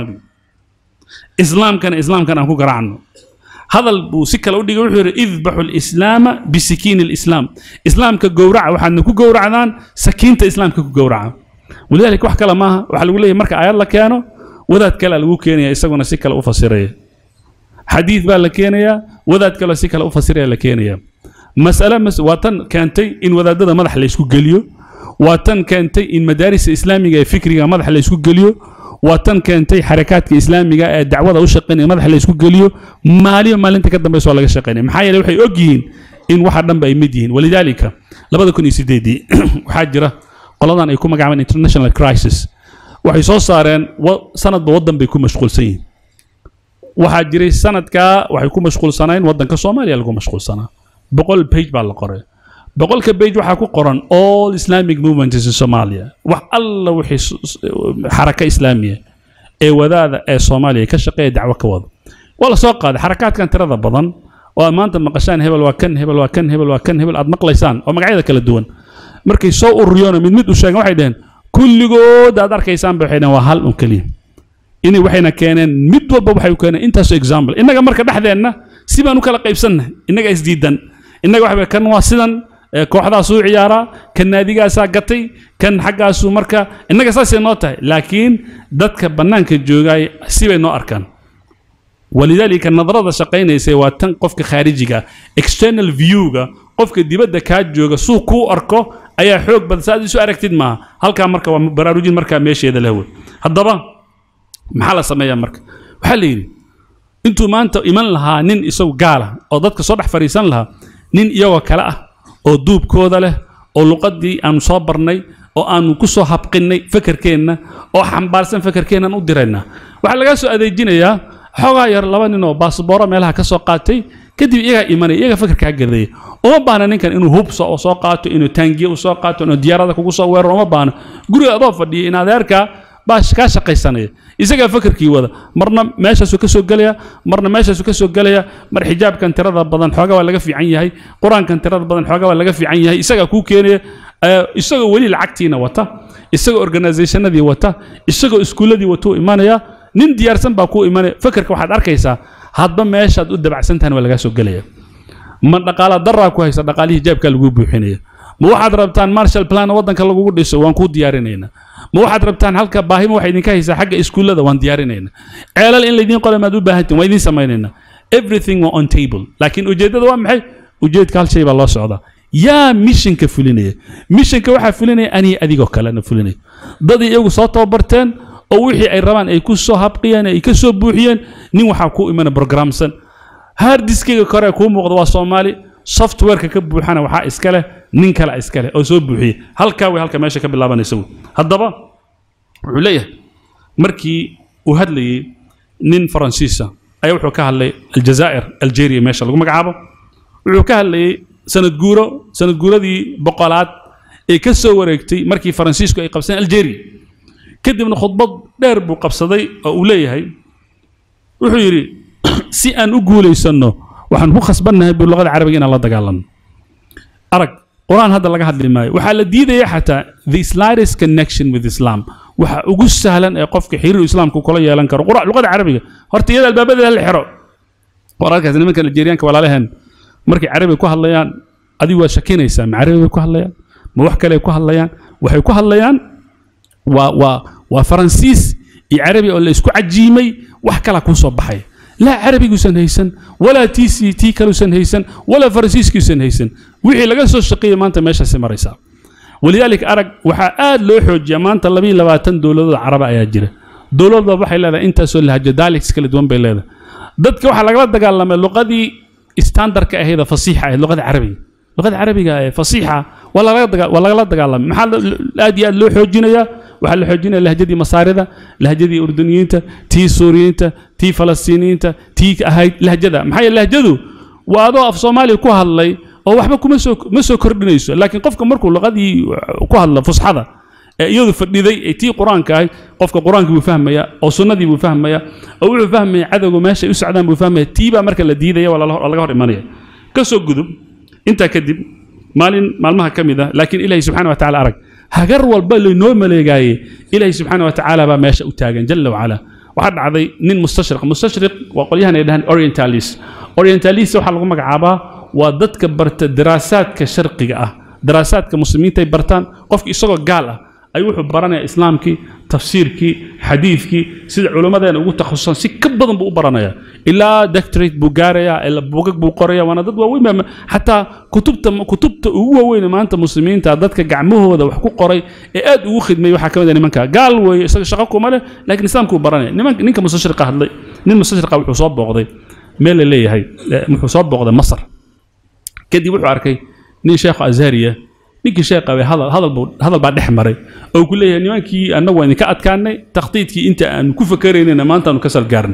إسلام كان أنكو قرعنا هذا السكة لو دي وحيري إذبحوا الإسلام بسكين الإسلام إسلام كجورع وحنا نكو جورع ذان سكينة إسلام كجورع ولذلك وحكى لما وحلو لي مركا آيات كانوا وذات كلا لو كينيا يسقون سكة الأفسرية حديث بالكينيا وذات كلا سكة الأفسرية لكينيا مسألة وطن كانتي إن وذات هذا مدح ليش كجليو وطن كانتي إن مدارس إسلامية فكرية مدح ليش كجليو وطن كانتي حركات إسلامية دعوة وشقين مدح ليش كجليو مالي أنت كده بس ولا شقين محايا لو حيوجين إن واحد نبى يمدين ولذلك لابد يكون يسديدي وحاجرة قلنا أن يكون مجمع international crisis waxay soo saareen sanadba wadan bay ku mashquulsan waxa jiray sanadka waxay ku mashquulsanayeen wadanka Soomaaliya lagu mashquulsanaa 100 page baa la qoray 100 page waxa ku qoran all Islamic movements in Somalia wax alla wixii xaraka islaamiya ee wadaada ee Soomaaliya ka shaqeeya dacwo ka wada wala soo qaaday xarakaadkan tirada badan oo maanta maqashaan hebel waa kan hebel aad maqlaysaan oo magacyada kala duwan markay soo ururiyeen mid u sheegan waxay dhaheen kulligood aad arkaysaan baxayna waa hal kaliya inay waxayna keeneen mid walba waxay u keeneen intaas example inaga marka dhaxdeena si baan u kala qaybsannahay inaga isdiidan inaga waxa kan waa sidan kooxdaas uu ciyaara kan naadigaas gatay kan xaqaas marka inaga saasay noo tahay laakiin dadka banaanka joogay si bay noo arkaan ولذلك النظرة شقينيسي واتن قفك خارجيغا external viewga qofka dibadda ka jooga suu ku arko ayaa xoog badan saadi soo aragtid ma halka marka waa baraarujin marka meesheeda la hawo hadaba maxaa la sameeyaa marka waxa la yiri intuu maanta iman lahaa nin isagu gaala oo dadka soo dhex fariisan lahaa nin iyagoo kale ah oo duubkooda leh oo luqadii aanu soo barnay oo aanu ku soo habqinnay fakarkeenna oo xambaarsan fakarkeennan u diraynaa waxaa laga soo adeejinayaa xoogaa yar laba nin oo baasbooro meelaha ka soo qaatay kadib iyagaa imanaya iyaga fakarkaa gadaya uma baahna ninkan inuu hub soo qaato inuu taangiye u soo qaato inuu diyaarada kugu soo weeraro uma baahna guriga adoo fadhiya in adeerkaa baa kaa shaqaysanaya isagaa fakarkii wada marna meeshaasuu ka soo gelaya marna meeshaasuu ka soo gelaya mar xijaabkan tirada badan xoogaa waa laga fiican yahay qur-aankan tirada badan xoogaa waa laga fiican yahay isagaa kuu keenaya isagoo weli lacagtiina wata isagoo organizationadii wata isagoo iskuuladii watuu imanaya nin diyaarsan baa kuu imanaya fakarka waxaad arkaysaa hadba meeshaad u dabacsantahan waa lagaa soo gelaya ma dhaqaala daraa ku haysa dhaqaalihii hijaabkaa lagu buuxinaya ma waxaad rabtaan marshal plan waddanka lagugu dhiso waan kuu diyaarinaynaa ma waxaad rabtaan halka baahima waxay idinka haysaa xagga iskuullada waan diyaarinaynaa ceelal in laydiin qole maad u baahantiin waan idiin samaynaynaa everything waa on table laakiin ujeeddada waa maxay ujeedka hal shay baa loo socdaa yaa missionka fulinaya missionka waxaa fulinaya aniga adigoo kalena fulinaya dad iyagu soo tababarteen oo wixii ay rabaan ay ku soo habqiyeen ay ka soo buuxiyeen nin waxaa ku imana programsan hard diskiga kore kuu muuqda waa Soomaali softwareka ka buuxana waxaa iska leh nin kale iska leh oo soo buuxiyay halka way halka meesha ka bilaabanaysa haddaba wuxuu leeyahay markii uu hadlayay nin Faransiisa ayaa wuxuu ka hadlay Aljazaa'ir Algeria meesha lagu magacaabo wuxuu ka hadlayay sanad guuradii boqolaad ee ka soo wareegtay markii Faransiisku ay qabsadeen Algeria kadibna khudbad dheer buu qabsaday oo uu leeyahay wuxuu yiri si aan u guuleysano waxaan ku khasbannahay luqada carabiga inaan la dagaalano arag quraan hadda laga hadli maayo waxaa la diidayaa xataa the slightest connection with Islam waxa ugu sahlan ee qofka xiriir islaamku kula yeelan karo luqada carabiga horta iyada albaabada la xiro wararkaas nimanka Algeeriyaanka walaalahan markay carabiga ku hadlayaan adigu waa shakinaysaa ma carabiga ku hadlayaan ma wax kale ku hadlayaan waxay ku hadlayaan waa Faransiis iyo carabi oo la isku cajiimay wax kala ku soo baxay لا عربي كوسن هيسن ولا تي كلوسن هيسن ولا فرنسيس كوسن هيسن وحي لغا سو شقيه مانتا ميشا سمريسا ولذلك ارق وحا اد لو خوجيا مانتا 22 دولاد عرب ايا جيره دولاد waxay leedahay inta soo lahaja dialects kala duwan bay leedahay dadka waxa laga dagaalamay luqadii standardka ahayd fasiixa ah luqada carabiga ee fasiixa wala laga dagaalamay maxaa aad iyo aad loo xoojinaya waxa la xoojinaya lahjadii masaarida lahjadii urduniyiinta tii suuriyiinta tii falastiiniyiinta tii ahayd lahjada maxay lahjadu waa adoo af Soomaali ku hadlay oo waxba kuma soo kordhinayso laakiin qofka markuu luqadii ku hadla fusxada iyadu fadhiday tii quraanka ah qofka quraanka buu fahmaya oo sunnadii buu fahmaya oo wuxuu fahmaya cadawga meesha u socdaan buu fahmaya tiiba marka la diidaya wala laga hor imanaya ka soo gudub inta kadib maalmaha kamida laakiin Ilaahay subhanahu wa ta'ala arag hagar walba loo maleegay Ilaahay subhanahu wa ta'ala ba meesha u taagan jalla wa ala waxa dhacday nin mustashriq waa qolyahan ay dhahan orientalist waxa lagu magacaabaa waa dadka barta daraasaadka sharqiga ah daraasaadka muslimiinta ay bartaan qofka isagoo gaal ah ay wuxuu baranaya islaamkii tafsiirkii xadiiskii sida culimadeena ugu takhasussan si ka badan buu u baranaya ilaa doctorate buu gaaraya ila buugag buu qoraya wana dad waaweyn hatta kutubta ugu waaweyn maanta muslimiinta dadka gacmahooda wax ku qoray ee aad ugu khidmay waxa kamid ah nimanka gaal way isaga shaqo kuma leh laakiin islaamku baranaya ninka mustashriqa hadlay nin mustashriqa wuxuu soo booqday meel leeyahay wuxuu soo booqday Masar kadib wuxuu arkay nin sheekh Azhariya ninkii sheekh ay hadal baa dhex maray oo ku leeyahay nimankii annagu waan ka adkaanay taqtiidkii inta aan ku fakaraynayna maanta aanu ka sal gaarnay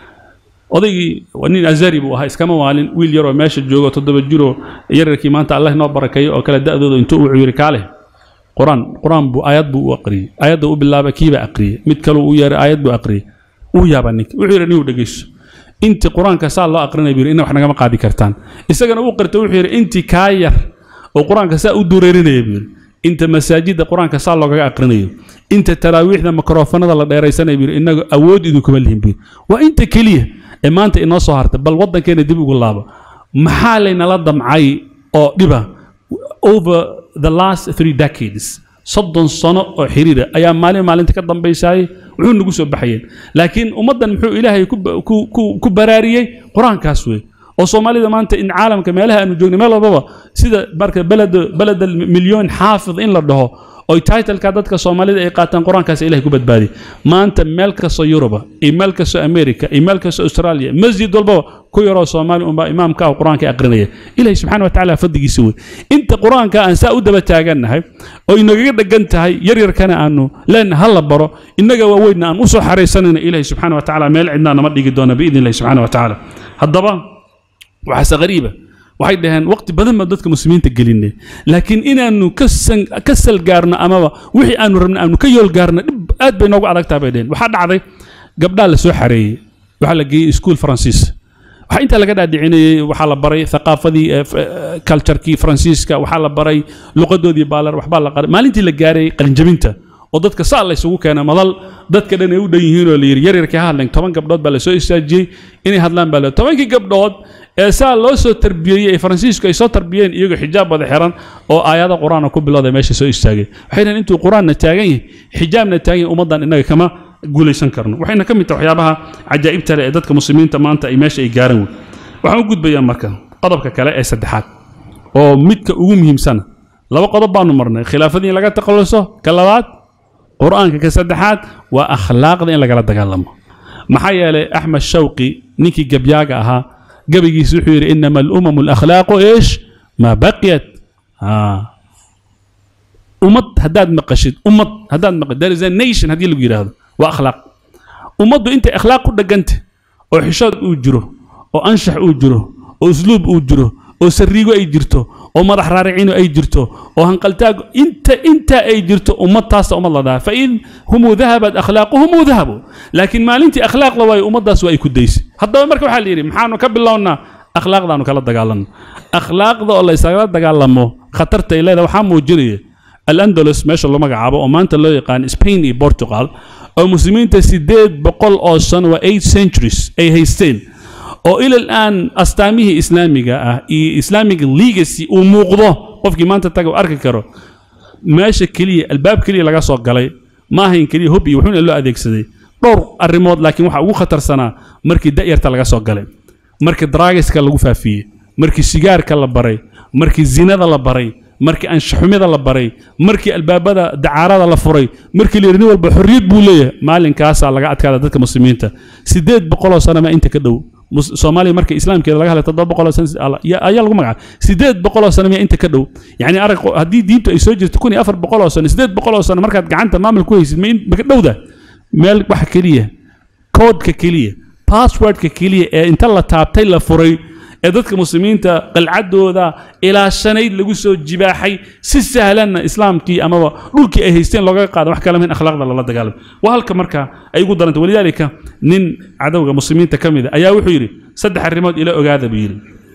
odaygii nin Azhari buu ahaa iskama waalin wiil yar oo meesha joogo 7 jiro yararkii maanta Allah inoo barakeeyo oo kala da'dooda intuu u yiri kaale quraan buu ayad buu aqriyay ayada u bilaabay kiiba aqriyay mid kale uu yar ayad buu aqriyay uu yaabanik wuxuu yiri inuu dhageyso inta quraanka saa loo aqrinay biir in wax naga ma qaadi kartaan isagana uu qirtay wuxuu yiri intii ka yar oo quraanka saa u dureerinay biir inta masaajida quraanka saa looga aqrinayo inta taraawiixda mikrofoonada la dheeraysanay biir inaga awood idin kuma lihin biir waa inta kaliya ee maanta inoo soo hartay bal wadankeena dib ugu laabo maxaa leena la damcay oo dhiba over the last 3 decades soddon sano oo xiriir ayaa maalinta ka dambeysay wuxuu nagu soo baxayeen laakiin ummadan muxuu Ilaahay ku baraariyay quraankaas way وصومالي ما أنت إن عالم كمالها أنه جوني ماله بابا سيدا بركة بلد المليون حافظ إن لده أو تايتل كادتك صومالي إيقاتن قرآن كاس إله كبد بادي ما أنت مالك سو يوروبا إي مالك سو أمريكا إي مالك سو أستراليا مسجد البابا كويرو صومالي إمام كاو قرآن كأقرنية إله سبحانه وتعالى فدق يسوي أنت قرآن كأنساء ودبا تاجنا هاي أو إنك قد جنت هاي يرير كان أنه لأن هلا برا إنك ووينا أن أصل حريصنا إله سبحانه وتعالى مال عندنا نمر يقدونا بإذن الله سبحانه وتعالى هالضبا وحاسة غريبة waxay dhaheen waqti badan ma dadka muslimiinta gelinay laakiin inaanu kasal gaarna ama wixii aanu rabnay aanu ka yool gaarna dib aad bay noogu adagtaa bay dhaheen waxa dhacday gabdhaha la soo xareeyay waxa la geeyay iskuul Faransiis waxa inta laga dhaadhicinayay waxa la baray thaqaafadii culture-kii Faransiiska waxa la baray luqadoodii baalar waxba la qaray maalintii la gaaray qalinjabinta oo dadka saa la isugu keenay madal dadka dhan ay u dhan yihiin oo la yiri yaryarka hadleen 10 gabdhood baa la soo istaajiyay inay hadlaan baa la 10 gabdhood ee saa loo soo tarbiyay Faransiisku ay soo tarbiyeen iyaga xijaab wada xiran oo aayada quraanka ku bilowday meesha soo istaagay waxayna intuu quraanna taagan yahay xijaabna taagan ummadan inaga kama guulaysan karno waxayna ka mid tahay waxyaabaha cajaa'ibta leh ee dadka muslimiinta maanta ay meesha ay gaaraan waxaan u gudbayaa marka qodobka kale ee saddexaad oo midka ugu muhiimsan laba qodob baanu marnay khilaafadii laga taqalluso kalabaad quraanka ka saddexaad waa akhlaaqda in laga la dagaalamo maxaa yeelay Ahmed Shawqi ninkii gabyaaga ahaa gabigiisu wuxuu yiri inama al-umam al-akhlaq ايش ما بقيت ummad hadaad maqashid ummad hadaad maqad there is a nation hadii lagu yiraahdo waa akhlaaq ummadu inta akhlaaq ku dhaganta oo xishood uu jiro oo anshax uu jiro oo usluub uu jiro oo sariigo ay jirto oo madax raariciino ay jirto oo hanqaltaag inta ay jirto ummadaas ummad la daa fa in hum dhahabat akhlaquhum dhahabu laakiin maalintii akhlaaq la way ummadaas way ku deysay haddaba marka waxa la yiri maxaanu ka bilownaa akhlaaqdaanu kala dagaalanno akhlaaqda oo la isaga dagaalamo khatarta ay leedahay waxa muujinaya al-Andalus meesha loo magacaabo oo maanta loo yaqaan Spain iyo Portugal oo muslimiinta 800 oo sano 8 centuries ay haysteen oo ila الآن أستاميه إسلامية إسلامية legacy وموقضه قفكي ما أنت تجو أرك كرو ماشي كلية الباب كلية لقى صوت قلي ما هي كلية هبي وحنا اللي أديك سدي دور الريموت لكن وح خطر سنة مركي دائرة تلقى صوت قلي مركي دراجس كلا وفا فيه مركي سيجار كلا بري مركي الزنا ذا بري مركي أنشحمي ذا بري مركي الباب هذا دعارة ذا فري مركي اللي يرنوا البحرية بوليه مالين كاسة لقى أتكلم ذاتك مسلمين سديد بقولوا سنة ما أنت كدو Soomaaliya marka islaamkeeda laga helay 700 sano ayaa lagu magacaabay 800 sano ma inta ka dhow yani arag hadii diintu ay soo jirto 1400 sano 800 sano markaad gacanta maamul ku haysid ma ka dhowda meel wax kaliya code ka kaliya password ka kaliya ee inta la taabtay la furay ee dadka muslimiinta qalcadooda ilaa sanayd lagu soo jibaaxay si sahlan islaamkii ama dhulkii ay haysteen looga qaado wax kale min akhlaaqda la dagaalamo waa halka marka ay ugu daranta walidaalika nin cadawga muslimiinta kamida ayaa wuxuu yiri saddex arimood ila ogaada biiri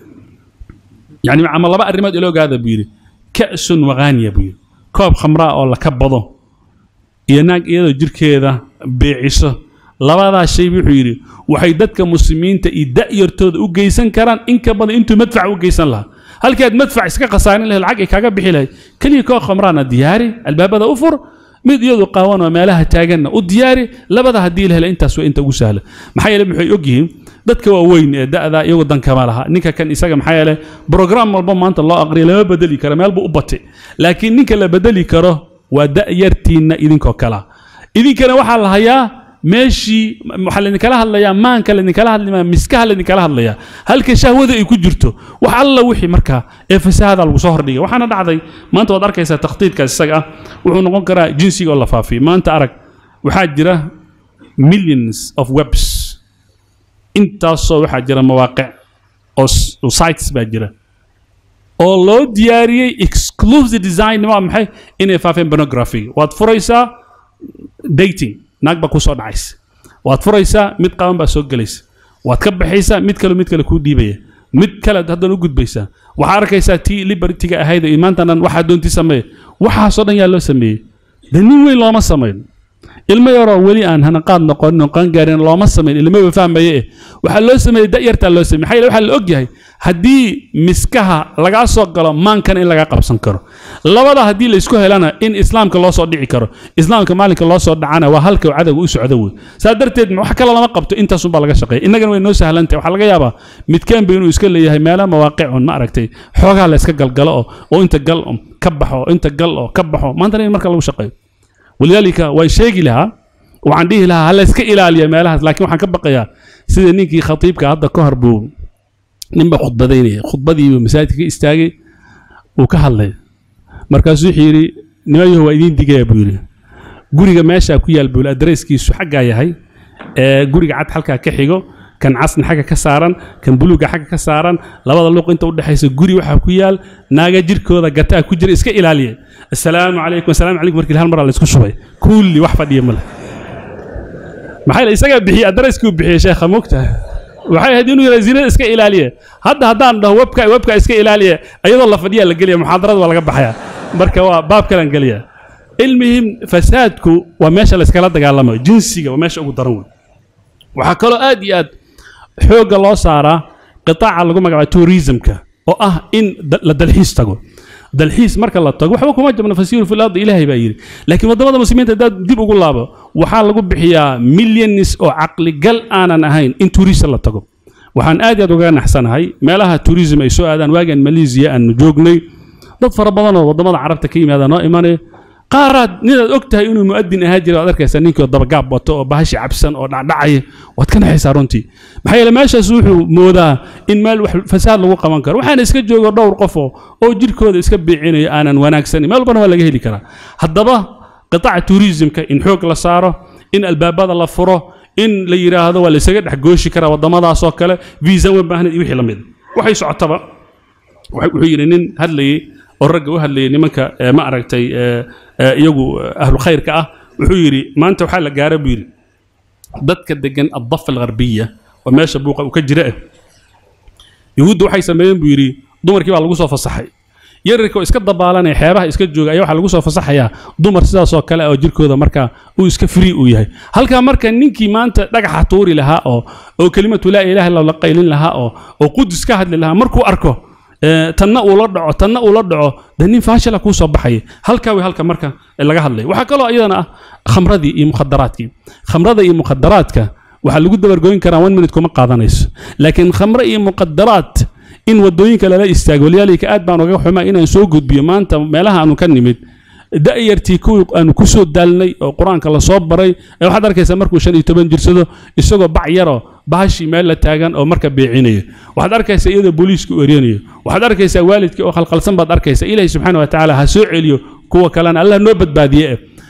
yani ama laba arimood ila ogaada biiri ka'sun waghaniya biiri koob khamra oo la ka bado iyo naag iyadoo jirkeeda beeciso labadaa shay wuxuu yiri waxay dadka muslimiinta idayartooda u geysan karaan in ka badan intuu madfac u geysan lahaa halkii aad madfac iska qasaanin lahayd lacag ay kaga bixi lahayd kaliya koo khamraana diyaari albaabada u fur mid iyadu qaawan oo meelaha taaganna u diyaari labada hadii la helo intaas waa inta ugu sahla maxay yeelay maxay ogyihiin dadka waaweyn ee da'da iyagu dan kama laha ninka kan isaga maxay yeelay program walba maanta loo aqriyo lama bedeli karo meel buu u batay laakiin ninka la bedeli karo waa da'yartiina idinkoo kala idinkana waxa la hayaa ماشي محل نكلا هلا ما نكلا نكلا هلا ما مسكها اللي نكلا هلا هل كشهوة يكون جرته وحلا وحي مركها فساد الوصهر دي وحنا دعدي ما أنت وضعك يسا تخطيط كالسجع وحنا قرأ جنسي ولا فافي ما أنت أرك وحاجرة millions of webs أنت صو حاجرة مواقع أو sites باجرة الله دياري exclusive design ما محي إنه فافين pornography واتفريسا dating naag ba ku soo dhacays waad furaysaa mid qaban baa soo galaysa waad ka baxaysaa mid kale ku dhiibaya mid kale haddana u gudbaysaa waxa arkaysaa tii liberty-ga ahayd ee maantanan waxa doonti sameey waxa soo dhan yaa loo sameeyay nin weyn looma sameeyo ilmo yaroo weli aan hanaqaad noqonin qaan gaarin looma sameyn ilmo fahmaye waxa loo sameeyay da'yarta loo sameeyay waxa la og yahay hadii miskaha laga soo galo maankan in laga qabsan karo labada hadii la isku helana in islaamka loo soo dhici karo islaamka maalinka loo soo dhacana waa halka cadawga u socdo way saadarteed wax kale lama qabto intaas baa laga shaqeeyay inagana way noo sahlantahay waxa laga yaabaa midkeen inuu iska leeyahay meelaha mawaaqiicun ma aragtay xoogaa la iska galgalo oo inta gal ka baxo inta gal oo ka baxo maanta in marka lagu shaqeeyo ولذلك وشيء لها وعنديه لها هلا اسك إلى مالها لكن وحن كبقيا سيد نيكي خطيبك هذا كهربو نبى خطبة دينية خطبة دي مساعدك استاجي وكهلا مركز يحيري نيجي هو يدين دقيقة بيقولي قولي ماشي أكويا البول أدريس كيسو حاجة هاي قولي قعد حلقة كحيجو كان عصن حاجة كسارن كان بلوج حاجة كسارن لا والله لو أنت ودي حيس جوري وحكويال ناجا جيركو ذا جتا كوجر إسك إلالية السلام عليكم السلام عليكم مركل هالمرة اللي اسكو شوي كل واحد يمله محل إسك بحي أدرس كوب بحي شيخ مكته وحي هدينو يرزين إسك إلالية هذا هدان ده وبك إسك إلالية أيضا الله فديه اللي قليه محاضرات ولا قبل حياة مركوا باب كلام قليه المهم فسادكو وماشى الإسكالات دجالمه جنسي وماشى أبو ضروري وحكلوا آد حوق الله صارا قطاع اللي قوم جمع توريزمك أو إن للدلحيس تقول دلحيس مركز الله تقول حوكم أجمع نفسير في الأرض إلهي بايري لكن ما ضمن المسلمين تداد دي بقول لابا وحال لقوا بحياة مليونس أو عقل قل أنا نهين إن توريس الله تقول وحن آدي دوغان أحسن هاي ما لها توريزم أي سؤال أن واجن ماليزيا أن جوجني ضد رمضان وضمن عرفت كيم هذا نائمانه قارد نيدا أكتها إنه مؤذن هاجر وأدرك سنينك وضرقاب وبهش عبسن أو دعي واتكن حسارونتي بحيل ما شاسوحوا مودا إن مال فساد لو قمان كر وحنا اسكت جوجر دور قفو أو جير كود اسكت بيعيني أنا وناكسني مال بنا ولا جهلي كرا هالضبا قطاع توريزم كإن حوك لصاره إن الباب هذا الله فره إن ليرا هذا ولا سجد حجوشي كرا وضمضة صاكلة فيزا وبهنا يوحي لمد وحي سعتبا وحي رنين هاللي الرجل هاللي نمك ما أركتي يجو أهل الخير كأه وحيري ما أنت وحال جارب يري ضدك الدجن الضفة الغربية وماشى بوقة وكجرأه يهود وحي سمين بيري دمر كيف على الجوصة فصحي يركو إسكت ضبالنا يحيره إسكت جوج أيوة على الجوصة فصحيا دمر سدا صو كلا أو جيركو ذا مركا وإسكت فري وياه هل كان مركا نينكي ما أنت رجع حطوري لها أو كلمة لا إله إلا الله قيلين لها أو قدس كهد لها مركو أركو تنا ولا دعو دنين فاشل أكون صباحي هل كوي هل كمركا اللي جه الله وحكوا أيضا خمرة دي مخدراتك خمرة دي مخدراتك وحلو جد برجوين كراوان من تكون قاضنيس لكن خمرة مخدرات إن ودوين كلا لا يستعجل يالك أدبان وجو حما إن نسوق بيمان تم مالها أنو كنمت دايرتي كو أنو كسود دالني القرآن كلا صبري لو حد ركز مركو شن يتبين جرسده السوق بعيره بهاشي مال تاجن أو مركب بيعينيه واحد أركز سيد البوليس كوريانيه واحد أركز والد كأو خلق الصنبط أركز إلهي سبحانه وتعالى هسوعليه كوا كلام الله نوبت بادية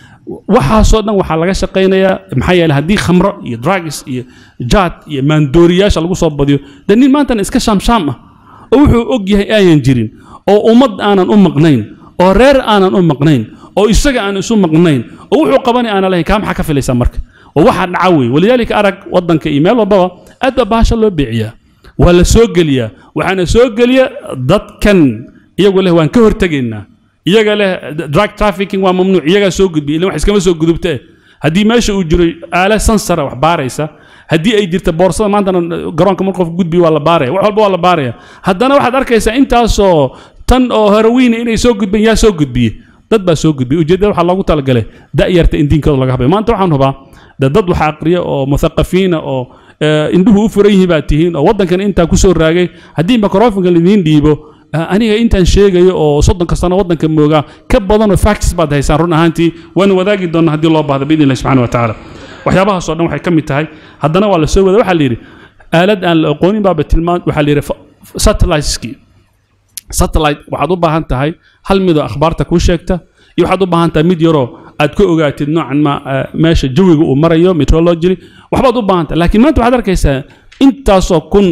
وحصلنا وحلقة شقينا محيا لهدي خمرة يدراجس جات يمندورياش اللي صوب بديو دنين ما أنت نسكشام شامة أو أوجه أيين جرين أو أمد أنا مقنين أو رير أنا مقنين أو يسجع أنا مقنين أو قبني أنا له كام حكى في لسامرك وواحد نعوي ولذلك أرك وضن كإيميل وبوا أدى باش الله بيعيا ولا سوق ليا وحنا سوق ليا ضد كان يقول له وان كهر تجينا يقول له دراج ترافيكينج وممنوع يقول سوق بي لو حس كم سوق جذبته هدي ماشي أجري على سنسرة وحباريسة هدي أي ديرت بورصة ما عندنا جران كم نقف جذبي ولا باري ولا باري هدنا واحد أركيسة أنت أصو تن أو هروين إني سوق جذبي يا سوق جذبي ضد بس سوق جذبي وجد وحلا الله تعالى قاله دائرة إندين كذا الله جابه ما أنت وحنا بقى ضد وحقرية أو مثقفين أو إنه فريه باتهين أو وضن كان أنت كسر راجع هدي مكروف قال لين ديبو أنا أنت شيء أو صدق كسرنا وضن كموجا كبضنا فاكس بعد هيسارون هانتي وأنا وذاك دون هدي الله بعد بإذن الله سبحانه وتعالى وحيابها صدق وحيكمل تهاي هدنا ولا سوى ده وحليري آلد أن القوني باب التلمان وحليري ساتلايت سكي ساتلايت وحضبها هانتهاي هل ميدا أخبارتك وشيكته يوحضبها هانتا ميديورو أدكو أوجات نوعا ما ماشي جوي ومريو مترولوجي وحضبها هانتا لكن ما أنت حضر كيسا أنت سو كن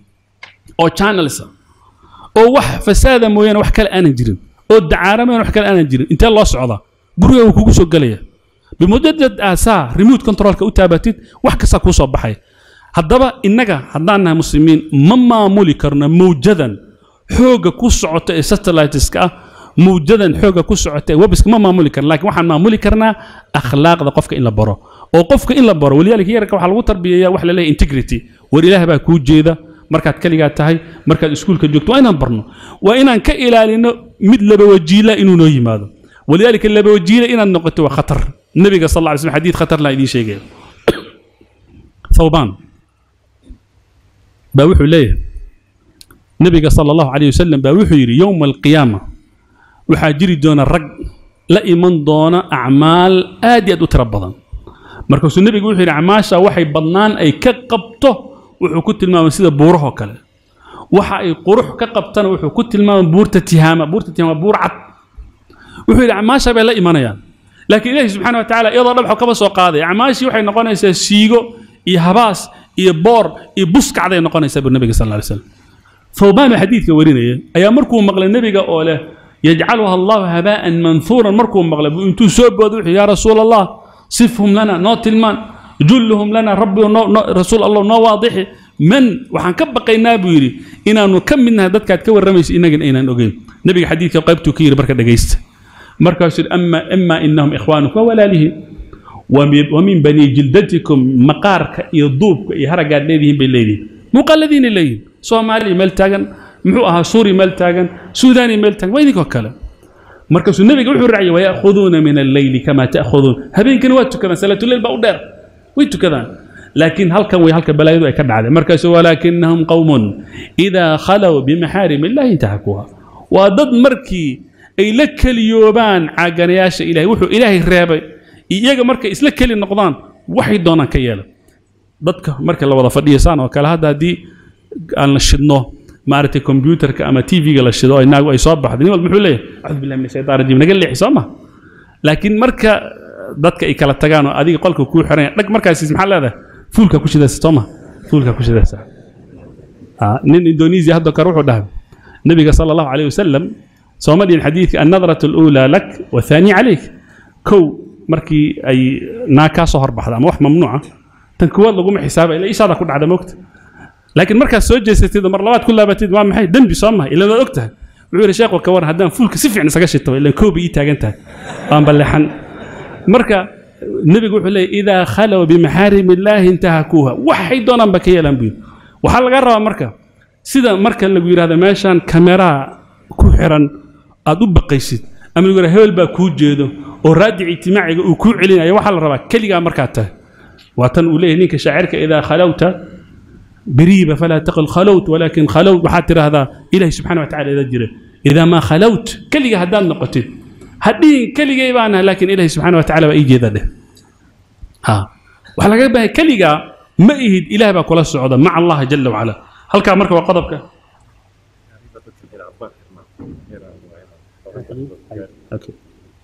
أو channels أو وح فساد مويان وح كل أنا جرين أو دعارة مويان وح كل أنا جرين أنت الله صعدا بريو وكوكو قليه بمجرد أسا ريموت كنترول كأتابتت وح كساكو صباحي هالضبا إنك هدانا مسلمين مما مولي كرنا موجدا حوجة كوسعة ساتلايتس كا موجدا حوجا كسعته وبس ما مامولي كرنا لكن waxaan maamuli karnaa akhlaaqda qofka in la baro oo qofka in la baro waliyaalka yarka waxa lagu tarbiyeeyaa wax la leeyahay integrity war ilaahay baa ku jeeda markaad kaliga tahay markaad iskuulka joogto waa inaan barno waa inaan ka ilaalino mid laba wajiila inuu noo yimaado waliyaalka laba wajiila inaan noqoto waa khatar nabiga sallallahu alayhi wasallam xadiid khatar la idin sheegay ثوبان baa wuxuu leeyahay nabiga sallallahu alayhi wasallam baa wuxuu yiri yawm al-qiyamah waxa jiri doona rag la iman doona acmaal aad iyo aad u tira badan markaasuu nabigu wuxuu yiri acmaasha waxay badnaan ay ka qabto wuxuu ku tilmaamay sida buuraha kale waxa ay qurux ka qabtana wuxuu ku tilmaamay buurta tihaama buur cad wuxuu yiri acmaasha bay la imanayaan laakiin ilaahay subhanahu wa ta'ala iyadoo dhabxo kaba soo qaaday acmaashii waxay noqonaysaa siigo iyo habaas iyo boor iyo buskacday noqonaysaa buu nabiga sallallahu alayhi wasallam ثوبان حديث ورينيه ايا مركو مقل النبي او له يجعلها الله هباء منثورا مركو مقل انتو سوبودو يا رسول الله صفهم لنا نوت المان جلهم لنا ربي رسول الله نو واضح من وحان كبقينا بيري انانو كم منها ددكاد كورميس انغن اينان اوغين نبي حديث قيبتو كير بركه دغيست مركز اما انهم اخوانك ولا له ومن بني جلدتكم مقارك يضوبك يهرغاد ليدين بليدين مقلدين اليه سومالي ملتاغن محو اها سوري ملتاغن سوداني ملتاغن وينك وكلا مركز النبي وحو الرعي ويأخذون من الليل كما تأخذون هبين كان وقت كذا صلاة الليل بأودر ويتو كذا لكن هل كان ويهلك بلايدو يكد على مركز ولكنهم قوم إذا خلوا بمحارم الله انتهكوها وضد مركي أي لك اليوبان عاقنياش إلهي وحو إلهي الرابي إياقا مركي إسلك النقضان وحي دونا كيالا ضدك مركي الله وضع فديسان وكال هذا دي aan la shidno maartay computerka ama TV-ga la shido inagu ay soo baxday wal muxuu leeyahay a'udhu billahi minash shaytaani rajiim naga leexisama laakiin marka dadka ay kala tagaan oo adiga qolka ku xiran dhag markaas maxaa leedahay fuulka ku shidaysa toma fuulka ku shidaysa nin Indonesia hadda ka ruuxu dhahay nabiga sallallahu alayhi wasallam soomadin xadiidka an-nadratu al-ula lak wa thani alayk kow markii ay naaka soo horbaxda ama wax mamnuuca tan kuwad lagu ma xisaabay ilaa isaada ku dhacda moogta لكن مركز سوجي ستيد مر لبات كلها بتيد ما محي دنبي صامها إلا لا أكتها وعير الشيخ وكوان هدان فولك سفع نسقاش التوي إلا كوبي تاجنتها قام بلحن مركز النبي يقول لي إذا خلوا بمحارم الله انتهكوها وحي دونا بكيا لنبي وحال قرر مركز سيدا مركز اللي يقول هذا ماشان كاميرا كوحرا أدوب بقيسيد أما يقول هول باكو جيدو ورادع اجتماعي وكو علينا يا وحال ربا كلي مركزته وتنقول لي هنيك شاعرك إذا خلوت بريبة فلا تقل خلوت ولكن خلوت وحاتر هذا إلهي سبحانه وتعالى إذا جرى إذا ما خلوت كلي هدان نقطين هدين كلي جايبانها لكن إلهي سبحانه وتعالى بيجي ذا ها وحلا جايبها كلي ما يهد إله بكل الصعود مع الله جل وعلا هل كان مركب وقضبك أوكي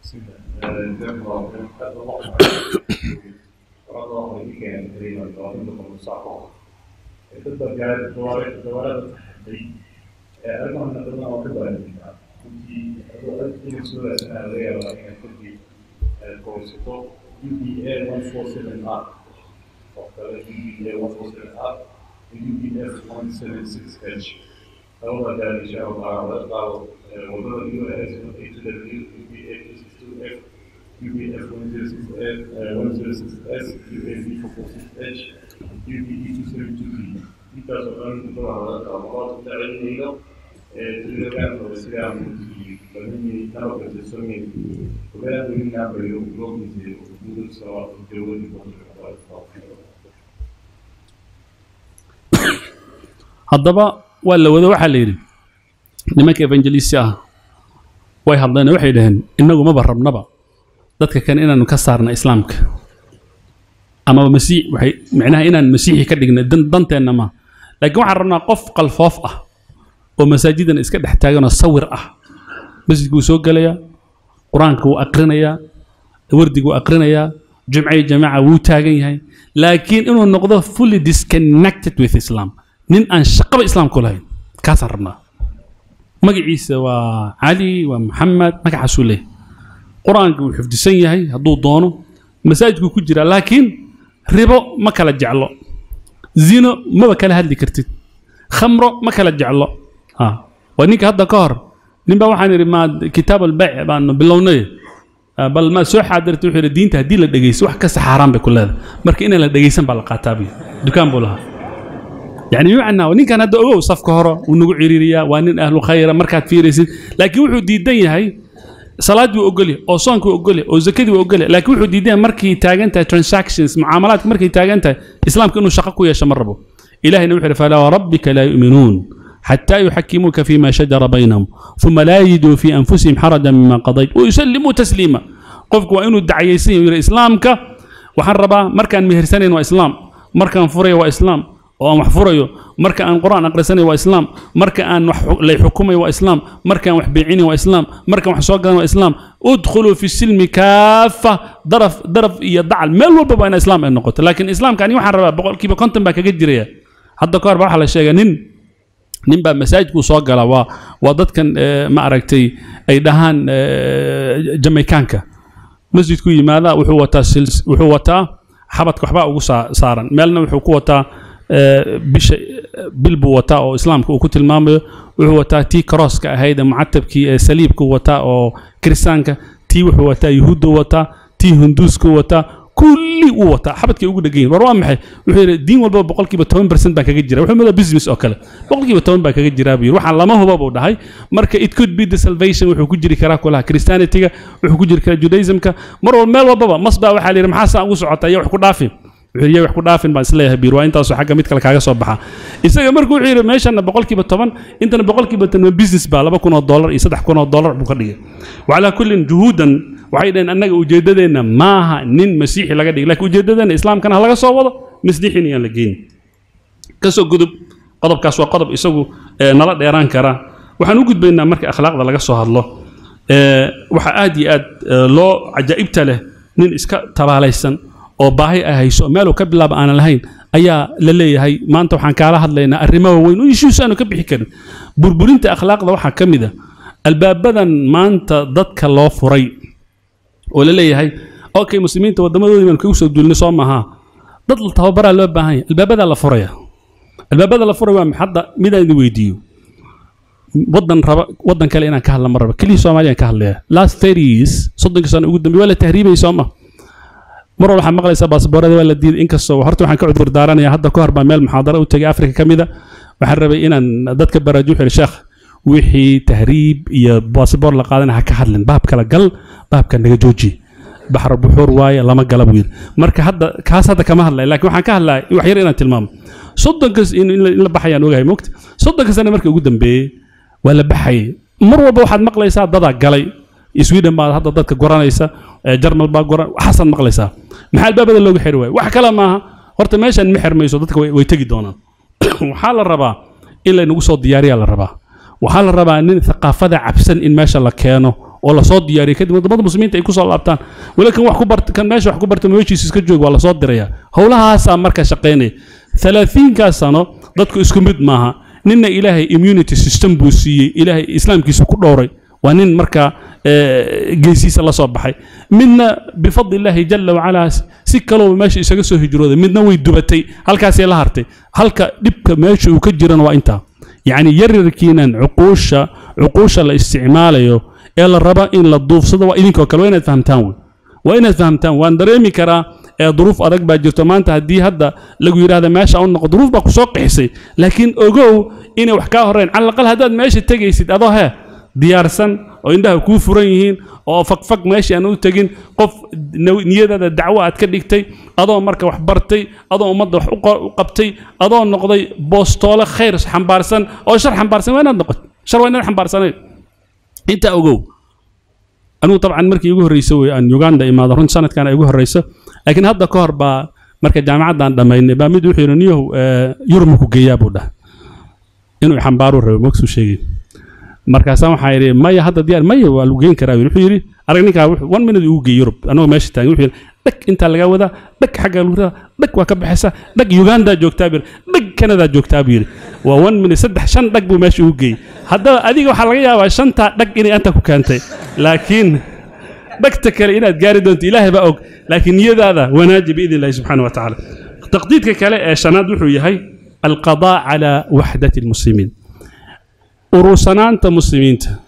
تقدر قاعد دوارات التحدي أرجو أن نقدر نعتبر أن كنت مسؤول أثناء الغير ولكن كنت كورسيتو UBA 147R UBA 147R UBF 176H أول ذلك شاء الله وضع US UBA 262F UBF 106S UAV 446H UBE 272B because of the تعليمه تلقى السلام فمن نبغى تسمي ولا بدنا بيوم زي بدل سواء الجوال haddaba waa la wada waxa la yiri nimanka evangelista way hadlayna waxay dhaheen inagu ma barabnaba dadka kan inaanu ka saarna islaamka ama masiix waxay macnaha inaan masiixi ka dhigna danteena ma laakiin waxaan rabnaa qof qalfoof ah oo masaajidan iska dhex taagan oo sawir ah masjidku soo galaya quraanka uu aqrinaya wardigu aqrinaya jumcay jamaa wuu taagan yahay laakiin inuu noqdo fully disconnected with Islam nin aan shaqaba islaamku lahayn kaasaan rabnaa magaciisa waa cali waa maxamed magacaasuu leeyahay quraanka wuu xifdisan yahay hadduu doono masaajidku ku jira laakiin ribo ma kala jeclo zino ma kala hadli kartid khamro ma kala jeclo waa ninka hadda ka hor نبى وحنا ما كتاب البيع بأنه باللونية بل ما سوى حضرت وحنا الدين تهدي للدقيس وح كس حرام بكل هذا مرك إن للدقيسن بالقاتابي دكان بولها يعني يعنى ونين كان هذا أوه صف كهرة ونقول عريرية وانين أهل خير مركات في رسل لكن وحنا ديدين هاي صلاة وأقولي أو صانك وأقولي أو زكاة وأقولي لكن وحنا ديدين مركي تاجنتها transactions معاملات مركي تاجنتها إسلام كأنه شقق ويا شمربه إلهي نوحي فلا وربك لا يؤمنون حتى يحكموك فيما شجر بينهم ثم لا يجدوا في أنفسهم حرجا مما قضيت ويسلموا تسليما قفك وإنه الدعيسين إلى إسلامك وحربا مركان مهرسانين وإسلام مركان فري وإسلام ومحفوريو مركان قرآن أقرساني وإسلام مركان لي حكومي وإسلام مركان وحبيعيني وإسلام مركان وحسوقان وإسلام ادخلوا في السلم كافة ضرف يضع المال والبابا إسلام النقطة لكن إسلام كان يحربا بقول كيف كنتم بك جدريا حتى كار بروح على الشيء نبى مساجد وصاق على وضد كان ما أركتي أي دهان جميكانكا مسجد كوي ماذا وحوتا حبت كحباء وصارن مالنا وحكوتا بش بالبوتا أو إسلام كوكت المام وحوتا تي كروس كهيدا معتب كي سليب كوتا أو كريستانكا تي وحوتا يهود وتا تي هندوس كوتا كل وتا حبت كي يقول دقين وروان محي وحير الدين والباب بقول كي بتوين % باكا جيرا وحير ماذا بيزنس أو كلا بقول كي بتوين باكا جيرا بير وحن لما هو بابو ده هاي مركا it could be the salvation وحير كجري كرا كلها كريستانيتيكا وحير كجري كرا جودايزم كا مرة المال وبابا مصباح وحالي رمحاسا وسعتا يا وحكو دافين وحير يا وحكو دافين بس لا بير وين تاسو حاجة ميت كلا كاجا صباحا إذا مركو وحير ماشي أنا بقول كي بتوين أنت أنا بقول كي بتوين بيزنس بالا بكون $1 يصدق كون $1 بقديه وعلى كل جهودا وحيدين أنك وجددنا معها نين مسيحي لقدي لكن وجددنا إسلام كان هلا صوّد مسيحي نيان لقين كسو قدب قضب كسو قضب يسوي نرد إيران كرا وحنوجد بيننا مرك أخلاق ذا لقى صهر الله وحادي لو عجائبت له نين إسكا تباليسن أو باهي أهيسو ماله كبلا بأنا لهين أيا للي هاي ما أنتوا حنكالها لنا الرماء وين ويشو سانو كبحي كده بربرين أخلاق ذا وحا كمده الباب بدن ما أنت ضدك الله فري ولا ليه هاي أوكي مسلمين تودموا من كوسو دول نصامها ضد التوبرة اللي بهاي الباب هذا لفرية الباب هذا لفرية من حد ميدا ويديو وضن كلينا كهلا مرة كل سوماليا كهلا last 30 years صدق سنة قدامي ولا تهريب يسمى مرة راح مقلة سباس بورد ولا دين إنك الصو حرتو حنك عذر دارنا يا هذا كهرباء مال محاضرة وتجي أفريقيا كميدا وحرب إن ضدك براجوح الشيخ وحي تهريب يا باسبور لقادنا هكهلن باب كلا قل باب كان نجوجي بحر بحور واي لما قلب ويل مركه هذا كاس هذا كما هلا لكن waxaan ka hadlay wax yar inaan tilmaamo soddonkas in la baxayaan ogahay moogta soddonkas ana markii ugu dambeeyay wala baxay mar walba waxaad maqlaysaa dada galay Sweden baa hadda dadka goranaysa Jarmal baa goran waxaan maqlaysaa maxaa baabada looga xiri way wax kala maaha horta meeshan ma xirmayso dadka way tagi doonaan waxa la rabaa in la nagu soo diyaariyaa la rabaa waxa la rabaa in thaqafada cabsan in meesha la keeno oo la soo diyaariyo kadib wadamada muslimiinta ay ku soo laabtaan walakin wax ku barta kan meesha wax ku barta meeshiisa iska joog waa la soo diraya howlahaas marka shaqeynay 30 ka sano dadku isku mid maaha ninna ilaahay immunity system buu siiyay ilaahay islaamkiisa ku dhooray waa nin marka geesiisa la soo baxay midna bifadlillahi jalla wa ala si kale meesha isaga soo hijrooday midna way dubatay halkaas ay la hartay halka dibka meesha uu ka jirana waa inta يعني يرركينا عقوشة الاستعماليو إلا الربا إن للضوف صدا وإنك وكل وين فهمتان وأن دريمي كرا ظروف أرق باجرتو ما أنت هدي هذا لقوا يرى هذا ماشي أو نق ظروف باكو سوق حسي لكن أجو إنه وحكاه هرين على الأقل هذا ماشي تجي سيد أضاها ديارسن وعنده كوفرين أو فك ماشي أنا تجين قف نية هذا الدعوة أتكلمتي أضاء مركب وحبرتي أضاء مضح وقبتي أضاء النقضي بوستولة خير حنبارسن أو شر حنبارسن وين النقد شر وين حنبارسن أنت أجو أنا طبعا مركب يجوه الرئيسوي أن يوغندا إما ظهرون سنة كان يجوه الرئيس لكن هذا كهرباء مركب جامعة عندما ينبع مدو حيرانيه يرمكو جيابه ده إنه يحنباروا الرموكس وشيء markaasaan waxa yiri maya hadda diyaar maya waa lagu geen karaa wuxuu yiri aragninka 1 minute uu geey Europe anoo meesha taagay wuxuu yiri dhag inta laga wada dhag xagga lagu wada dhag waa ka baxaysa dhag Uganda joogtaa bir dhag Canada joogtaa bir waa 1 minute 3 dhag buu meesha uu geey hadda adiga waxa laga yaabaa shanta dhag inay anta ku keentay laakiin dhagta kale inaad gaari doonto Ilaahay baa og laakiin niyadaada wanaaji bi idin Allah subhanahu wa ta'ala taqdiidka kale ee shanaad wuxuu yahay القضاء على وحدة المسلمين urursanaanta muslimiinta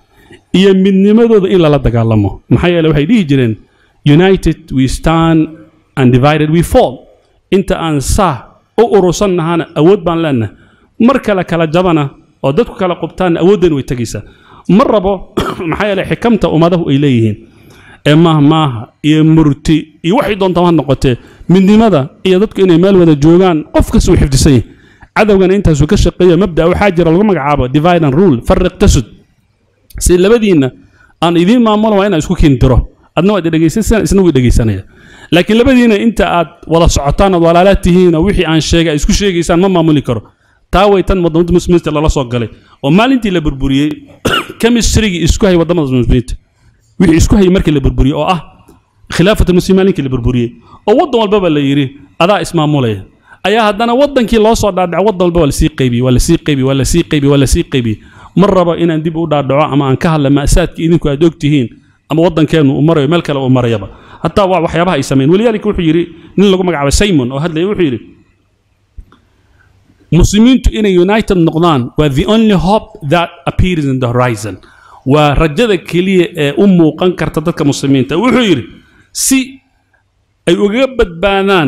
iyo midnimadooda in lala dagaalamo maxaa yeelay waxay dhihi jireen united we stand and divided we fall inta aan saa u urursannahana awood baan leenahay mar kale kala jabana oo dadku kala qubtaan awooddan way tagaysaa mar rabo maxaa yeelay xikamta ummadahu ay leeyihiin ee maaha iyo murti iyo waxay doontaan ha noqotee midnimada iyo dadku inay meel wada joogaan qof kasta uu xifdisan yahay cadawgana intaasuu ka shaqeeya mabda waxaa jira lagu magacaabo divide and rule farriq tasud si labadiinna aan idiin maamulo waa inaan isku kiindiro adna waad dhegaysanaysaa isna wuu dhegaysanaya laakiin labadiina inta aad wada socotaan aad walaalaad tihiin oo wixii aan sheegay isku sheegaysaan ma maamuli karo taa way tan wadamada muslimiinta lala soo galay oo maalintii la burburiyey chemistry-gii isku hay wadamada muslimiinta wixii isku hay markii la burburiyey oo ah khilaafatu muslimiinka la burburiyey oo wadan walba la yiri adaa ismaamulaya ayaa haddana wadankii loo soo dhaadhac wadan walba waa la sii qaybiyey mar raba inaan dib u dhaadhaco ama aan ka hadla maasaadka idinku aad ogtihiin ama wadankeenu u marayo meel kale u marayaba hatta waxyaabaha ay sameeyeen waliyaalka wuxuu yiri nin lagu magacaabo Simon oo hadlay wuxuu yiri muslimiintu inay united noqdaan waa the only hope that appears in the horizon waa rajada kaliya ee u muuqan karta dadka muslimiinta wuxuu yiri si ay uga badbaadaan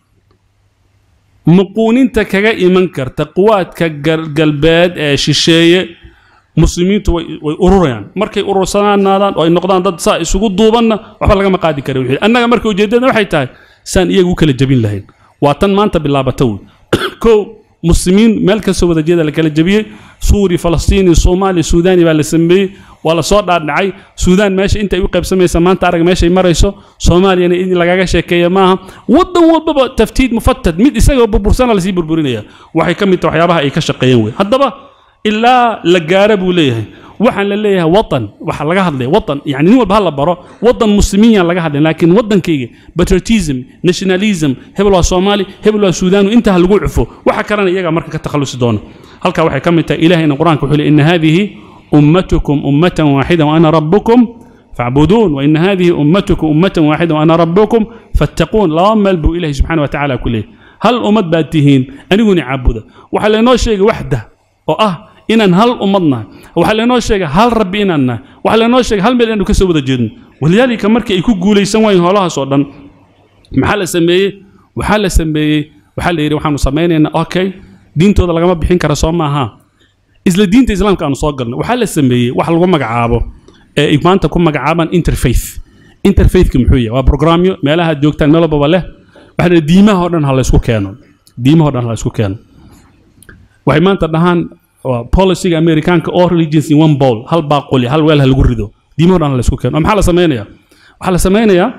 muquuninta kaga iman karta quwaadka galbeed ee shisheeye muslimiintu way ururayaan markay urursanaadaan oo ay noqdaan dad saa isugu duubanna waxba laga ma qaadi karo wixii annaga markay ujeedadana waxay tahay san iyagu kala jabin lahayn waa tan maanta bilaabatay ko muslimiin meel ka soo wada jeeda la kala jabiyay suuri falastiini soomaali suudaani baa la sameeyay wala soo dhaadhacay suudaan meesha inta ay u qaybsamaysa maanta arag meesha ay marayso soomaaliyana in lagaga sheekeeyo maaha wadan walba taftiid mufattad mid isaga burbursana la sii burburinaya waxay ka mid tahay waxyaabaha ay ka shaqeeyeen way haddaba ilaa la gaara buu leeyahay waxaan la leeyahay watan waxa laga hadlay watan yani nin walba hal baro wadan muslimiin laga hadlay laakiin wadankayga patriotism nationalism hebel waa Soomaali hebel waa Suudaan inta lagu cufo waxa kalena iyaga marka ka takhalusi doono halka waxay ka mid tahay ilaahayna quraanka wuxuu leeyahay in hadhihi ummatukum ummatan waahida wa ana rabbukum fa'budun wa in hadhihi ummatukum ummatan waahida wa ana rabbukum fattaqun la amal bu ilaahi subhanahu wa ta'ala kulli hal ummad baatihin aniguna caabuda waxa la noo sheegay wahda oo ah inaan hal ummadna waxa la noo sheegay hal rabbi inaanna waxa la noo sheegay hal meel inuu ka soo wada jeedno waliyaalka markii ay ku guuleysan waayeen holahaas oo dhan maxaa la sameeyay waxa la yiri waxaanu sameynaynaa okay diintooda lagama bixin karo soo maaha isla diinta islaamka aanu soo galnay waxa la sameeyay wax lagu magacaabo ee maanta ku magacaaban interfaith muxuu yahay waa programyo meelaha joogtaan meel walba leh waxa diimaha oo dhan hal isku keeno waxay maanta dhahaan policy Americanka all religions in one bowl hal baaquli hal weel lagu rido diimaha dhan la isku keeno maxaa la sameeynaya waxa la sameeynaya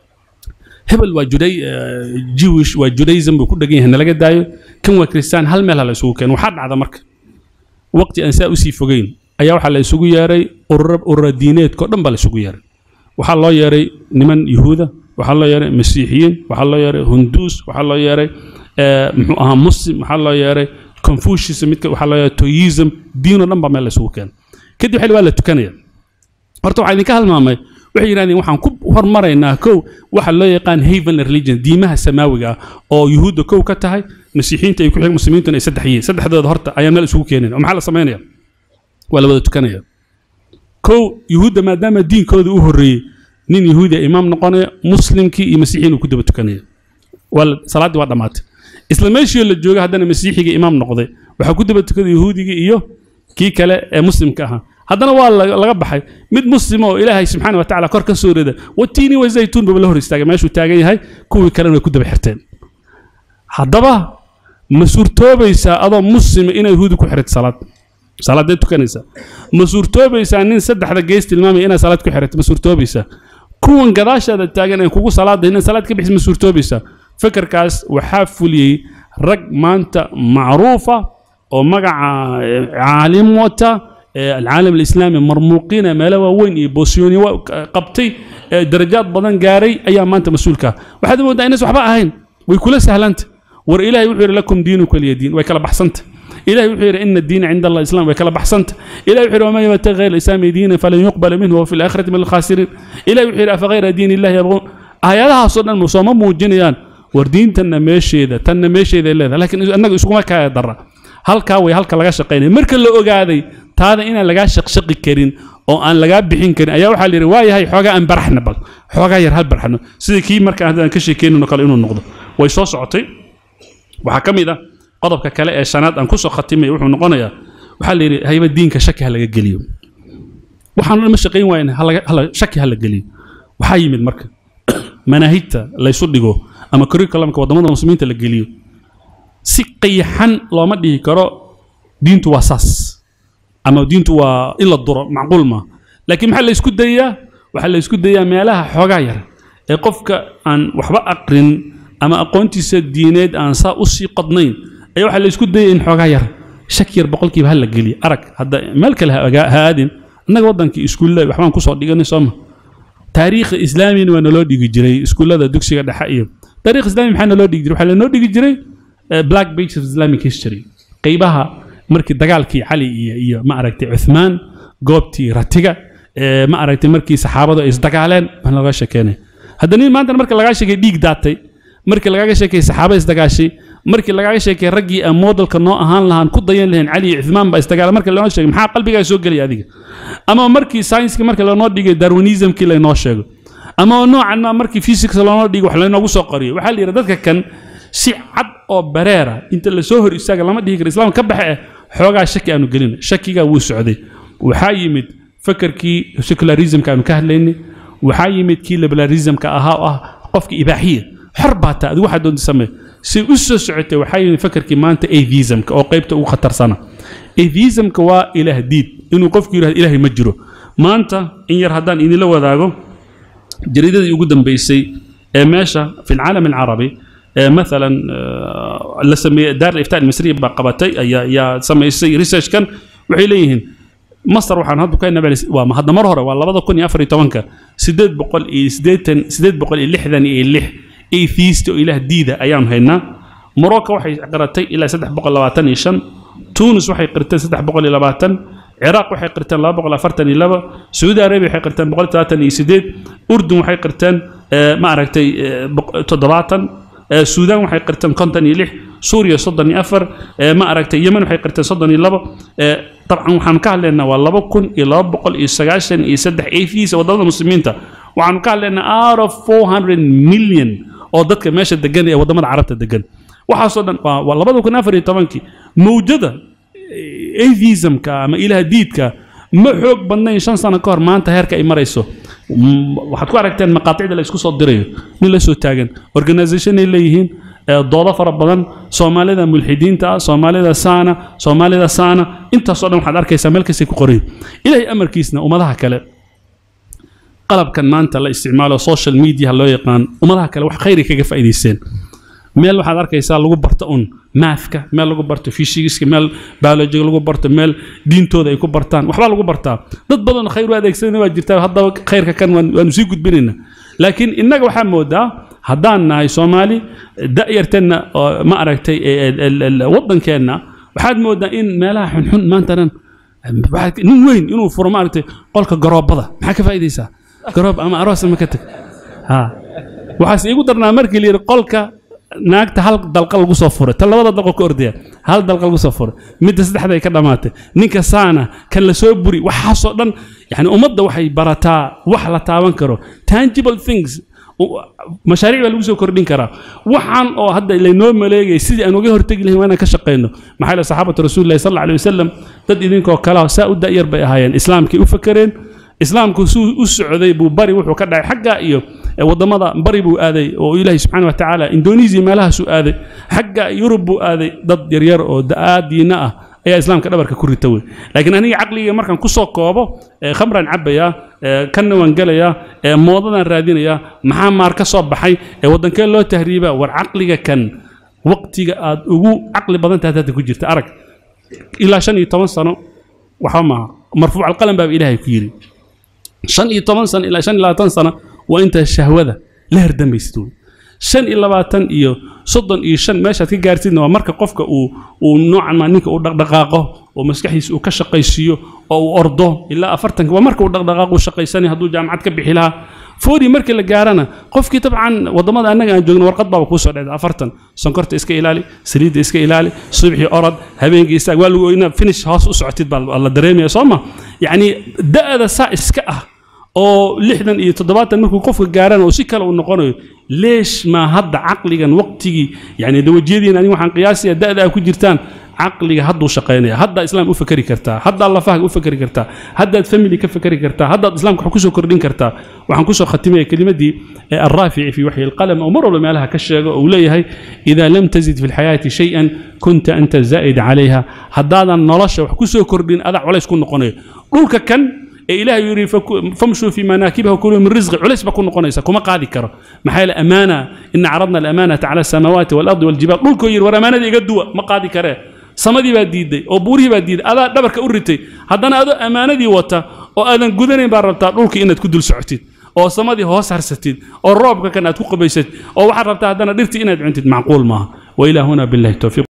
hebel waa Jewish waa Judaism ku dhagan yahay laga daayo kan waa Christian hal meel la isugu keeno waxa dhacda marka waqti aan saa u sii fogeyn ayaa waxa la isugu yeeray urur diineedka dhan baa la isugu yeeray waxa loo yeeray niman Yahuuda waxa loo yeeray Masiixiyiin waxa loo yeeray Hindus waxa loo yeeray muxuu ahaa Muslim waxa loo yeeray Confucianism waxa loo yeeray Taoism diino dhan baa meel la isugu keenay kadib xil waa la tukanaya horta waxa idinka halmaamay waxay yiraahdeen waxaan ku hormaraynaa kow waxa loo yaqaan heavenly religion diimaha samaawiga oo Yahuuda kow ka tahay Masiixiyiinta ay ku xig muslimiinta ay saddexdooda horta ayaa meel isugu keeneen oo maxaa la sameeynaya waa la wada tukanaya kow Yahuuda maadaama diinkooda u horeeyay nin Yahuudi imaam noqonaya muslimkii iyo Masiixiyiin ku daba tukanaya wal salaadii waa dhamaatay isla meeshii la jooga haddana Masiixiga imaam noqday waxa ku daba tukaday Yahuudiga iyo kii kale ee muslimka ah haddana waa laga baxay mid muslim oo Ilaahay subhanahu wa ta'ala kor ka soo reeday watiini wa zaytuun baba la hor istaagay meeshuu taagan yahay kuwii kale way ku daba xirteen haddaba masuurtoobaysa adoo muslim inay Yahuudi ku xirto salaad tukanaysa masuurtoobaysa nin saddexda gees tilmaamay inay salaad ku xirto masuurtoobaysa kuwan gadaashada taagan ee kugu salaadayna salaad ka bixis masuurtoobaysa فكركاس وحافلي رج مانتا معروفة ومقع عالم وتا العالم الإسلامي مرموقين مالوا وين يبوسيوني وقبتي درجات بدن جاري أيام مانتا مسؤولك وحد ما داينس وحبا هين ويكون سهلنت ور إلهي يحير لكم دينك اليدين ويكلا بحسنت إلهي يحير إن الدين عند الله الإسلام ويكلا بحسنت إلهي يحير وما يبتغي الإسلام دينا فلن يقبل منه وفي الآخرة من الخاسرين إلهي يحير أفغير دين الله يبغون آياتها صدنا المصامم موجنيان وردين تنا ماشي ذا لكن أنا إسقما كدرة هل كاوي هل كلاش شقين مركل لو قاعدي هذا إنا لقاش شق كرين oo aan laga bixin karin ayaa waxa la yiri waayahay xogaa aan baraxna bal xogaa yar hal baraxno sidii kii marka aan ka sheekeynno kale inuu noqdo way soo socotay waxa kamid ah qodobka kale ee shanaad aan ku soo khatimay wuxuu noqonayaa waxa la yiri hayba diinka shaki laga geliyo waxaan ma shaqeyn waayeen hala shaki hala geliyo waxa yimid marka manahijta la isu dhigo ama curriculumka wadamada muslimiinta la geliyo si qiyaxan looma dhihi karo diintu waa saas ama diintu waa in la duro macquul ma laakiin maxaa la isku dayaa waxa la isku dayaa meelaha xogaa yar ee qofka aan waxba aqrin ama aqoontiisa diineed aan saa u sii qodnayn ayaa waxa la isku dayay in xogaa yar shaki yar boqolkiiba hal la geliyo arag hadda meel kale ha aadin annaga wadankii iskuullada waxbaan ku soo dhiganay sooma taariikh islaamina waa naloo dhigi jiray iskuullada dugsiga dhexe iyo taariikh islaami maxaa naloo dhigi jiray waxaa lanoo dhigi jiray black pages of Islamic history qaybaha markii dagaalkii cali iyo ma aragtay Uthman goobtii ratiga ma aragtay markii saxaabadu ay isdagaaleen baan laga sheekeynay haddana maanta marka laga sheekay dhiig daatay markii laga sheekay saxaabada isdagaashay markii laga sheekay raggii aan modelka noo ahaan lahaan ku dayan lahayn cali iyo Uthman ba isdagaal markii loo sheegay maxaa qalbiga soo galay adiga ama markii science markii la noo dhigay darwinism kii la noo sheego ama noocan ma markii physics la noo dhigay wax la noogu soo qariyo waxa la yiraahdaa dadka kan si cad oo bareera inta la soo hor istaaga lama dhigi karo islaamka ka baxay xoogaa shaki aanu gelin shakiga wuu socday waxa yimid fakarkii secularism ka aanu ka hadlaynay waxa yimid kii liberalism ka ahaa qofka ibaaxiye xor baata adigu waxa doonta samee si u soo socotay waxa yimid fakarkii maanta atheism ka oo qaybta ugu khatarsana atheism ka waa ilaah diid inuu qofku yiraahdo ilaahay ma jiro maanta in yar hadaan idin la wadaago jariidadii ugu dambeysay ee meesha fi العالم العربي مثلا لسمي دار الافتاء المصريه بقبتي يا سميسي ريسيرش كان waxay leeyihiin مصر waxaan hadda ka nabalay waa ma hadda mar hore waa 2014 886 atheist oo ilaah diida ayaan haynaa Morocco waxay qaratay ilaa 325 Tunis waxay qirtay 320 Iraq waxay qirteen 242 Saudi Arabia waxay qirteen 138 Urdun waxay qirteen ma aragtay 70 السودان waxay qirteen 56 Suuriya 34 ma aragtay Yemen waxay qirteen 32 طبعا waxaan ka hadlaynaa waa 2293 atheist wadamada muslimiinta waxaan ka hadlaynaa out of 400 million oo dadka meesha degan ee wadamada carabta degan waxa soo dhan waa 2014 mawjada atheism ka ama ilaah diidka ma xoog badnayn 5 sano ka hor maanta heerka ay marayso waxaad ku aragteen maqaaticda la isku soo dirayo min la soo taagan organization ay leeyihiin doodo fara badan Soomaalida mulxidiinta Soomaalida saana inta soo dhan waxaad arkaysaa meel kasta ku qoray ilaahay amarkiisna umadaha kale qalabkan maanta la isticmaalo social media loo yaqaan umadaha kale wax khayr kaga faa'iideysteen meel waxaad arkaysaa lagu barto mathka meel lagu barto physics meel biology lagu barto meel diintooda ay ku bartaan waxba lagu bartaa dad badan khayr u adeegsanay waa jirtaa hadda khayrka kan waanu sii gudbinayna laakiin inaga waxa moodaa haddaan nahay Soomaali da'yartana ma aragtay wadankeena waxaad moodaa in meelaha xun maantanan nin weyn inuu furo ma aragtay qolka garoobada maxaa ka faa'iideysaa garoob ama aroos ma ka tag waxaas igu darnaa markii la yiri qolka naagta hal dalqal lagu soo furay tan labada dalqal ku ordaya hal dalqal lagu soo furay mid saddexda ay ka dhamaatay ninka saana kan la soo buri waxa soo dhan yani ummadda waxay barataa wax la taaban karo tangible things mashaariic lagu soo kordhin karaa waxaan oo hadda ilaynoo maleegay sidii aan uga hortagi lahayn waana ka shaqeyno maxay saxaabada rasuulullaahi sallallahu alayhi wasallam dad idinkoo kala saa u daayar bay ahaayeen islaamkii u fakareen islaamku u socday buu bari wuxuu ka dhacay xagga iyo wadamada bari buu aaday oo ilaahay subxaanahu wa ta'ala Indonesia meelaha soo aaday xagga Yurub buu aaday dad yar oo daadiina ah ayaa islaamka dhabarka ku ritay laakiin aniga aqliga markaan ku soo koobo khamran cabaya kana waan galaya moodadan raadinaya maxaa maar ka soo baxay wadankee loo tahriiba war aqliga kan waqtiga aad ugu aqli badan tahay ku jirta arag ilaa 15 sano waxa ma marfuuc alqalam baa ilaahay ku yiri 15 sano ilaa 25 sano waa inta shahwada la herdameysto 25 iyo 35 meeshaad ka gaartidna waa marka qofka uu noocan ma ninka uu dhaqdhaqaaqo oo maskaxiisa uu ka shaqaysiyo oo uu ordo ilaa 40 waa marka uu dhaqdhaqaaqo shaqaysanay haduu jaamacad ka bixi lahaa فوري مركي لجارنا قفكي طبعا وضماد أنا جوجنا ورقد بابا كوسر عند أفرتن سنكرت إسك إلالي سريد إسك إلالي صبحي أرد هبين إستقبال وإنا فينش هاس أسعتيد بالله دريمي صامة يعني دأ سائس كأه أو لحدا يتضبط منكم قف الجاران وسكر ونقونه ليش ما هذا عقلي كان وقتي يعني دو جدينا أنا وحن قياسي دأ كجرتان عقلي هذا شقيني هذا إسلام أفكري كرتا هذا الله فاهم أفكري كرتا هذا الفاميلي كفكري كرتا هذا الإسلام كحكوسه كردين كرتا وحنكوسه ختمية كلمة دي الرافع في وحي القلم أمر ولا ما لها كشة وليها إذا لم تزد في الحياة شيئا كنت أنت الزائد عليها هذا النرش وحكوسه كردين أذع ولا يكون نقنيه قولك كان إله يري فمشوا في مناكبها وكلوا من رزق عليش بكون قنيسة كما قاعد يكره محل أمانة إن عرضنا الأمانة على السماوات والأرض والجبال قول كوير ورمانة دي قدوا ما قاعد يكره صمدي بديد أو بوري بديد هذا دبرك أورتي هذا أنا أمانة دي وتا أو أنا جودني بربطة قول كي إن تكدل سعتين أو صمدي هو سهرستين أو الراب كان أتوقع بيست أو واحد ربطة هذا أنا درتي إن أنت معقول ما وإلى هنا بالله التوفيق.